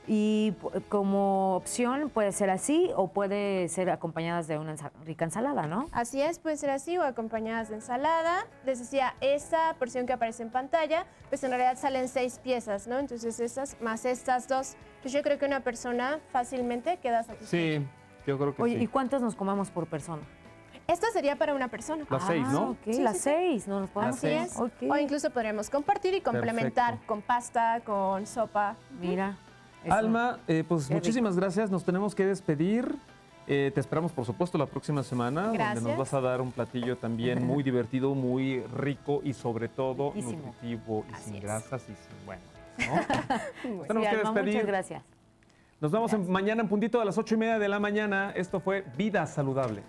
[SPEAKER 1] Y pu- como opción puede ser así o puede ser acompañadas de una ensa- rica ensalada, ¿no?
[SPEAKER 7] Así es, puede ser así o acompañadas de ensalada. Les decía, esta porción que aparece en pantalla, pues en realidad salen seis piezas, ¿no? Entonces estas más estas dos, pues yo creo que una persona fácilmente queda satisfecha.
[SPEAKER 2] Sí, yo creo que
[SPEAKER 1] Oye,
[SPEAKER 2] sí.
[SPEAKER 1] ¿y cuántos nos comamos por persona?
[SPEAKER 7] Esta sería para una persona.
[SPEAKER 2] Las seis, ¿no?
[SPEAKER 1] Ah, ok,
[SPEAKER 7] Sí,
[SPEAKER 1] las
[SPEAKER 7] sí, sí.
[SPEAKER 1] seis, no nos podemos.
[SPEAKER 7] Así es.
[SPEAKER 1] Ok.
[SPEAKER 7] O incluso podríamos compartir y complementar
[SPEAKER 2] Perfecto.
[SPEAKER 7] con pasta, con sopa.
[SPEAKER 1] Mira. eso.
[SPEAKER 2] Alma, eh, pues
[SPEAKER 1] Qué
[SPEAKER 2] muchísimas gracias. Nos tenemos que despedir. Eh, te esperamos, por supuesto, la próxima semana, donde
[SPEAKER 7] Gracias.
[SPEAKER 2] nos vas a dar un platillo también muy divertido, muy rico y sobre todo
[SPEAKER 1] Riquísimo.
[SPEAKER 2] nutritivo y
[SPEAKER 7] Así
[SPEAKER 2] sin
[SPEAKER 7] es.
[SPEAKER 2] grasas y sin bueno. ¿no?
[SPEAKER 1] Sí,
[SPEAKER 2] tenemos que
[SPEAKER 1] Alma,
[SPEAKER 2] despedir.
[SPEAKER 1] muchas gracias.
[SPEAKER 2] Nos vemos en- mañana en puntito a las ocho y media de la mañana. Esto fue Vida Saludable.